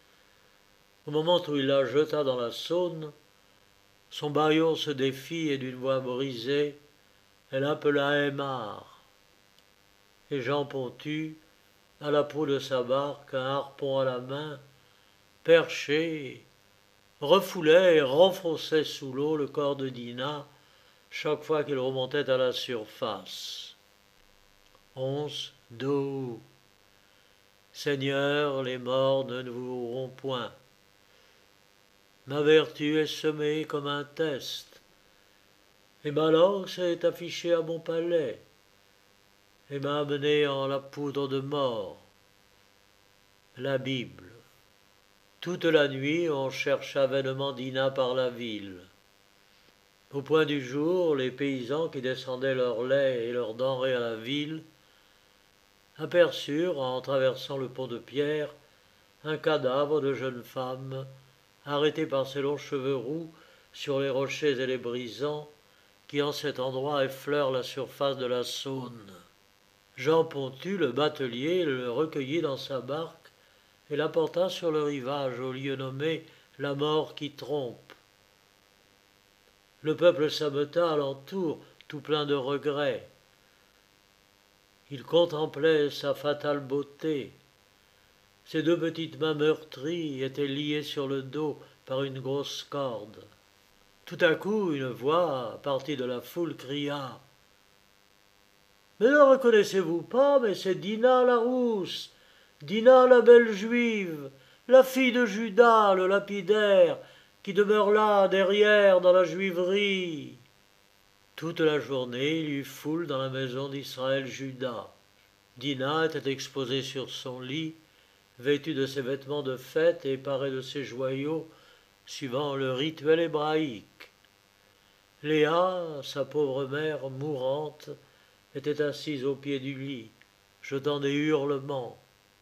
Au moment où il la jeta dans la Saône, son bâillon se défit et d'une voix brisée, elle appela Aymar. Et Jean Pontu, à la proue de sa barque, un harpon à la main, perché, refoulait et renfonçait sous l'eau le corps de Dinah chaque fois qu'il remontait à la surface. Onze dos. Seigneur, les morts ne nous auront point. Ma vertu est semée comme un test, et ma langue s'est affichée à mon palais, et m'a amené en la poudre de mort. La Bible. Toute la nuit, on chercha vainement Dinah par la ville. Au point du jour, les paysans qui descendaient leur lait et leurs denrées à la ville aperçurent, en traversant le pont de pierre, un cadavre de jeune femme, arrêté par ses longs cheveux roux sur les rochers et les brisants, qui en cet endroit effleurent la surface de la Saône. Jean Pontu, le batelier, le recueillit dans sa barque et l'apporta sur le rivage, au lieu nommé la mort qui trompe. Le peuple s'ameuta alentour, tout plein de regrets. Il contemplait sa fatale beauté. Ses deux petites mains meurtries étaient liées sur le dos par une grosse corde. Tout à coup, une voix, partie de la foule, cria « Mais ne reconnaissez-vous pas, mais c'est Dinah la rousse, Dinah la belle juive, la fille de Judas le lapidaire, qui demeure là, derrière, dans la juiverie. » Toute la journée, il y eut foule dans la maison d'Israël Judas. Dinah était exposée sur son lit, vêtue de ses vêtements de fête et parée de ses joyaux, suivant le rituel hébraïque. Léa, sa pauvre mère mourante, était assise au pied du lit, jetant des hurlements.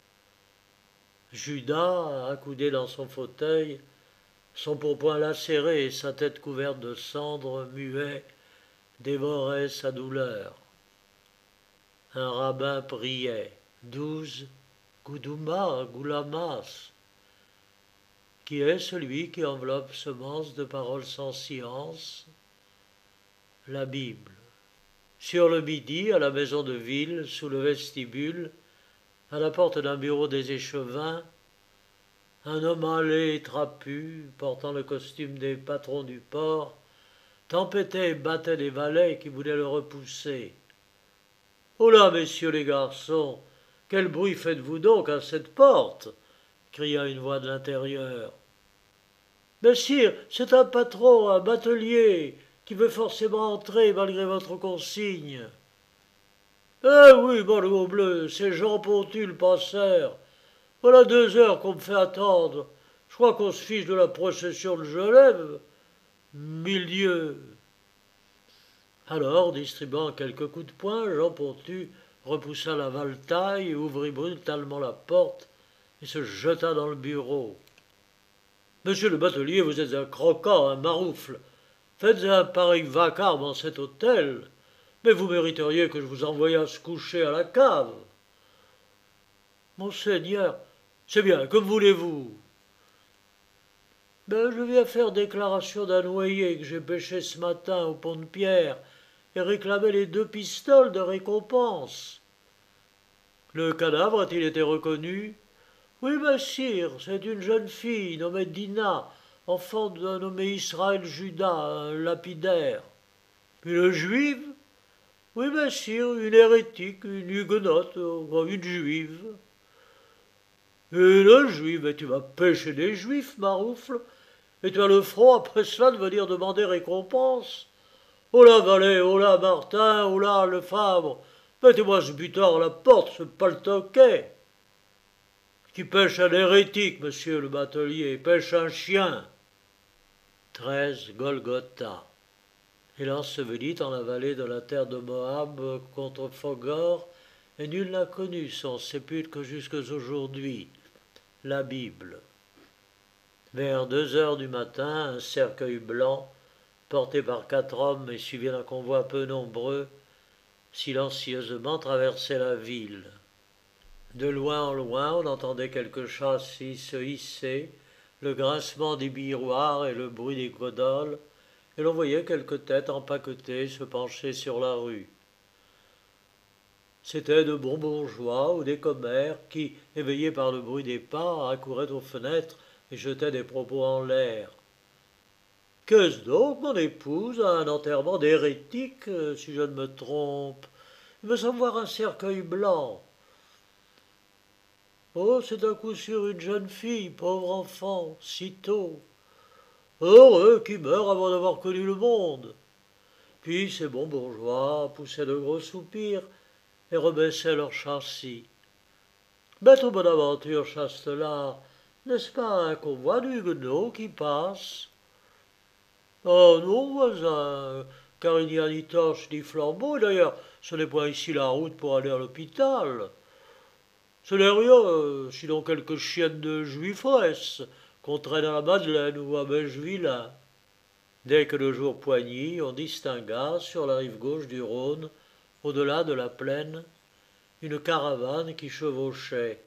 Judas, accoudé dans son fauteuil, son pourpoint lacéré et sa tête couverte de cendres, muet, dévorait sa douleur. Un rabbin priait, douze, Goudouma, Goulamas, qui est celui qui enveloppe semence de paroles sans science, la Bible. Sur le midi, à la maison de ville, sous le vestibule, à la porte d'un bureau des échevins, un homme hâlé et trapu, portant le costume des patrons du port, tempêtait et battait des valets qui voulaient le repousser. « Oh là, messieurs les garçons, Quel bruit faites-vous donc à cette porte? Cria une voix de l'intérieur. Mais sire, c'est un patron, un batelier, qui veut forcément entrer malgré votre consigne. Eh oui, mon bleu, c'est Jean Pontu le passeur. Voilà deux heures qu'on me fait attendre. Je crois qu'on se fiche de la procession de Genève. Mille dieux. Alors, distribuant quelques coups de poing, Jean Pontu repoussa la valetaille, ouvrit brutalement la porte et se jeta dans le bureau. Monsieur le batelier, vous êtes un croquant, un maroufle. Faites un pareil vacarme en cet hôtel, mais vous mériteriez que je vous envoyasse coucher à la cave. Monseigneur, c'est bien, que voulez-vous? Ben, je viens faire déclaration d'un noyé que j'ai pêché ce matin au pont de Pierre et réclamer les deux pistoles de récompense. Le cadavre a-t-il été reconnu? Oui, messire, c'est une jeune fille nommée Dinah, enfant d'un nommé Israël Judas, un lapidaire. Une juive? Oui, messire, une hérétique, une huguenote, une juive. Une juive, et tu vas pêcher des juifs, maroufle, et tu as le front après cela de venir demander récompense. Oh là, Valet, oh là, Martin, oh là, Lefebvre, mettez-moi ce butor à la porte, ce paltoquet. Qui pêche un hérétique, monsieur le batelier, pêche un chien. Treize Golgotha. Il ensevelit en la vallée de la terre de Moab contre Fogor, et nul n'a connu son sépulcre jusqu'aujourd'hui. La Bible. Vers deux heures du matin, un cercueil blanc, porté par quatre hommes et suivi d'un convoi peu nombreux, silencieusement traversait la ville. De loin en loin, on entendait quelques châssis se hisser, le grincement des miroirs et le bruit des godoles, et l'on voyait quelques têtes empaquetées se pencher sur la rue. C'étaient de bons bourgeois ou des commères qui, éveillés par le bruit des pas, accouraient aux fenêtres et jetaient des propos en l'air. Qu'est-ce donc, mon épouse, à un enterrement d'hérétique, si je ne me trompe? Il me semble voir un cercueil blanc. Oh, c'est à coup sûr une jeune fille, pauvre enfant, si tôt. Heureux qui meurt avant d'avoir connu le monde. Puis ces bons bourgeois poussaient de gros soupirs et rebaissaient leurs châssis. Maître Bonaventure Chastelard, n'est-ce pas un convoi d'huguenots qui passe? Oh non, voisin, car il n'y a ni torche ni flambeau, d'ailleurs, ce n'est point ici la route pour aller à l'hôpital. Ce n'est rien, euh, sinon quelques chiennes de juifresses qu'on traîne à la Madeleine ou à Bechevillain. Dès que le jour poignit, on distingua, sur la rive gauche du Rhône, au-delà de la plaine, une caravane qui chevauchait.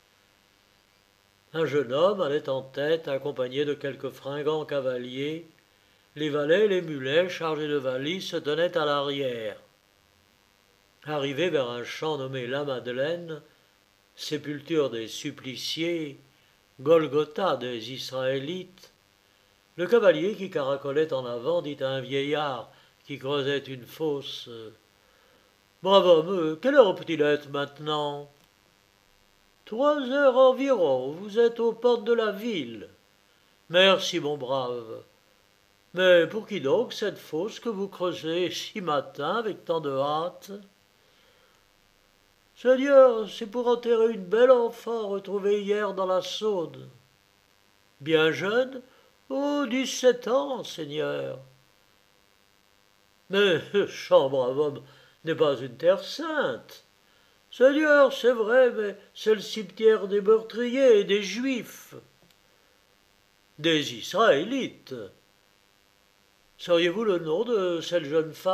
Un jeune homme allait en tête, accompagné de quelques fringants cavaliers. Les valets et les mulets, chargés de valises, se tenaient à l'arrière. Arrivé vers un champ nommé La Madeleine, sépulture des suppliciés, Golgotha des Israélites, le cavalier qui caracolait en avant dit à un vieillard qui creusait une fosse « Brave homme, quelle heure peut-il être maintenant ?»« Trois heures environ, vous êtes aux portes de la ville. »« Merci, mon brave. Mais pour qui donc cette fosse que vous creusez si matin avec tant de hâte ?»« Seigneur, c'est pour enterrer une belle enfant retrouvée hier dans la Saône. »« Bien jeune ? Oh, dix-sept ans, Seigneur. »« Mais, chambre brave homme, n'est pas une terre sainte. Seigneur, c'est vrai, mais c'est le cimetière des meurtriers et des Juifs. »« Des Israélites. Sauriez-vous le nom de cette jeune femme ? »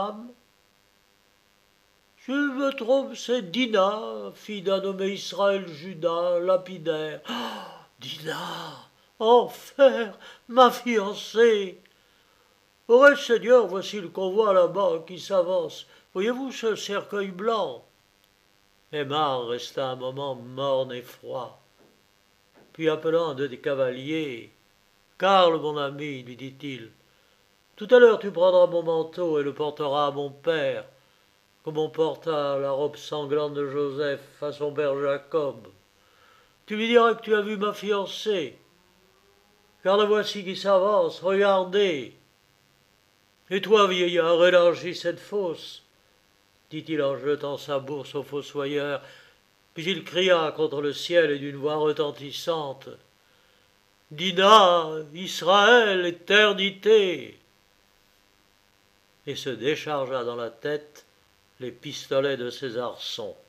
Je me trompe, c'est Dinah, fille d'un nommé Israël Judas, lapidaire. Oh, Dinah, enfer, ma fiancée. Aurais, Seigneur, voici le convoi là-bas qui s'avance. Voyez-vous ce cercueil blanc? Aymar resta un moment morne et froid. Puis appelant un des cavaliers, « Karl, mon ami, lui dit-il, tout à l'heure tu prendras mon manteau et le porteras à mon père. comme on porta la robe sanglante de Joseph à son père Jacob. Tu lui diras que tu as vu ma fiancée, car la voici qui s'avance, regardez. Et toi, vieillard, élargis cette fosse, dit-il en jetant sa bourse au fossoyeur, puis il cria contre le ciel et d'une voix retentissante. Dinah, Israël, éternité, et se déchargea dans la tête les pistolets de ses arçons.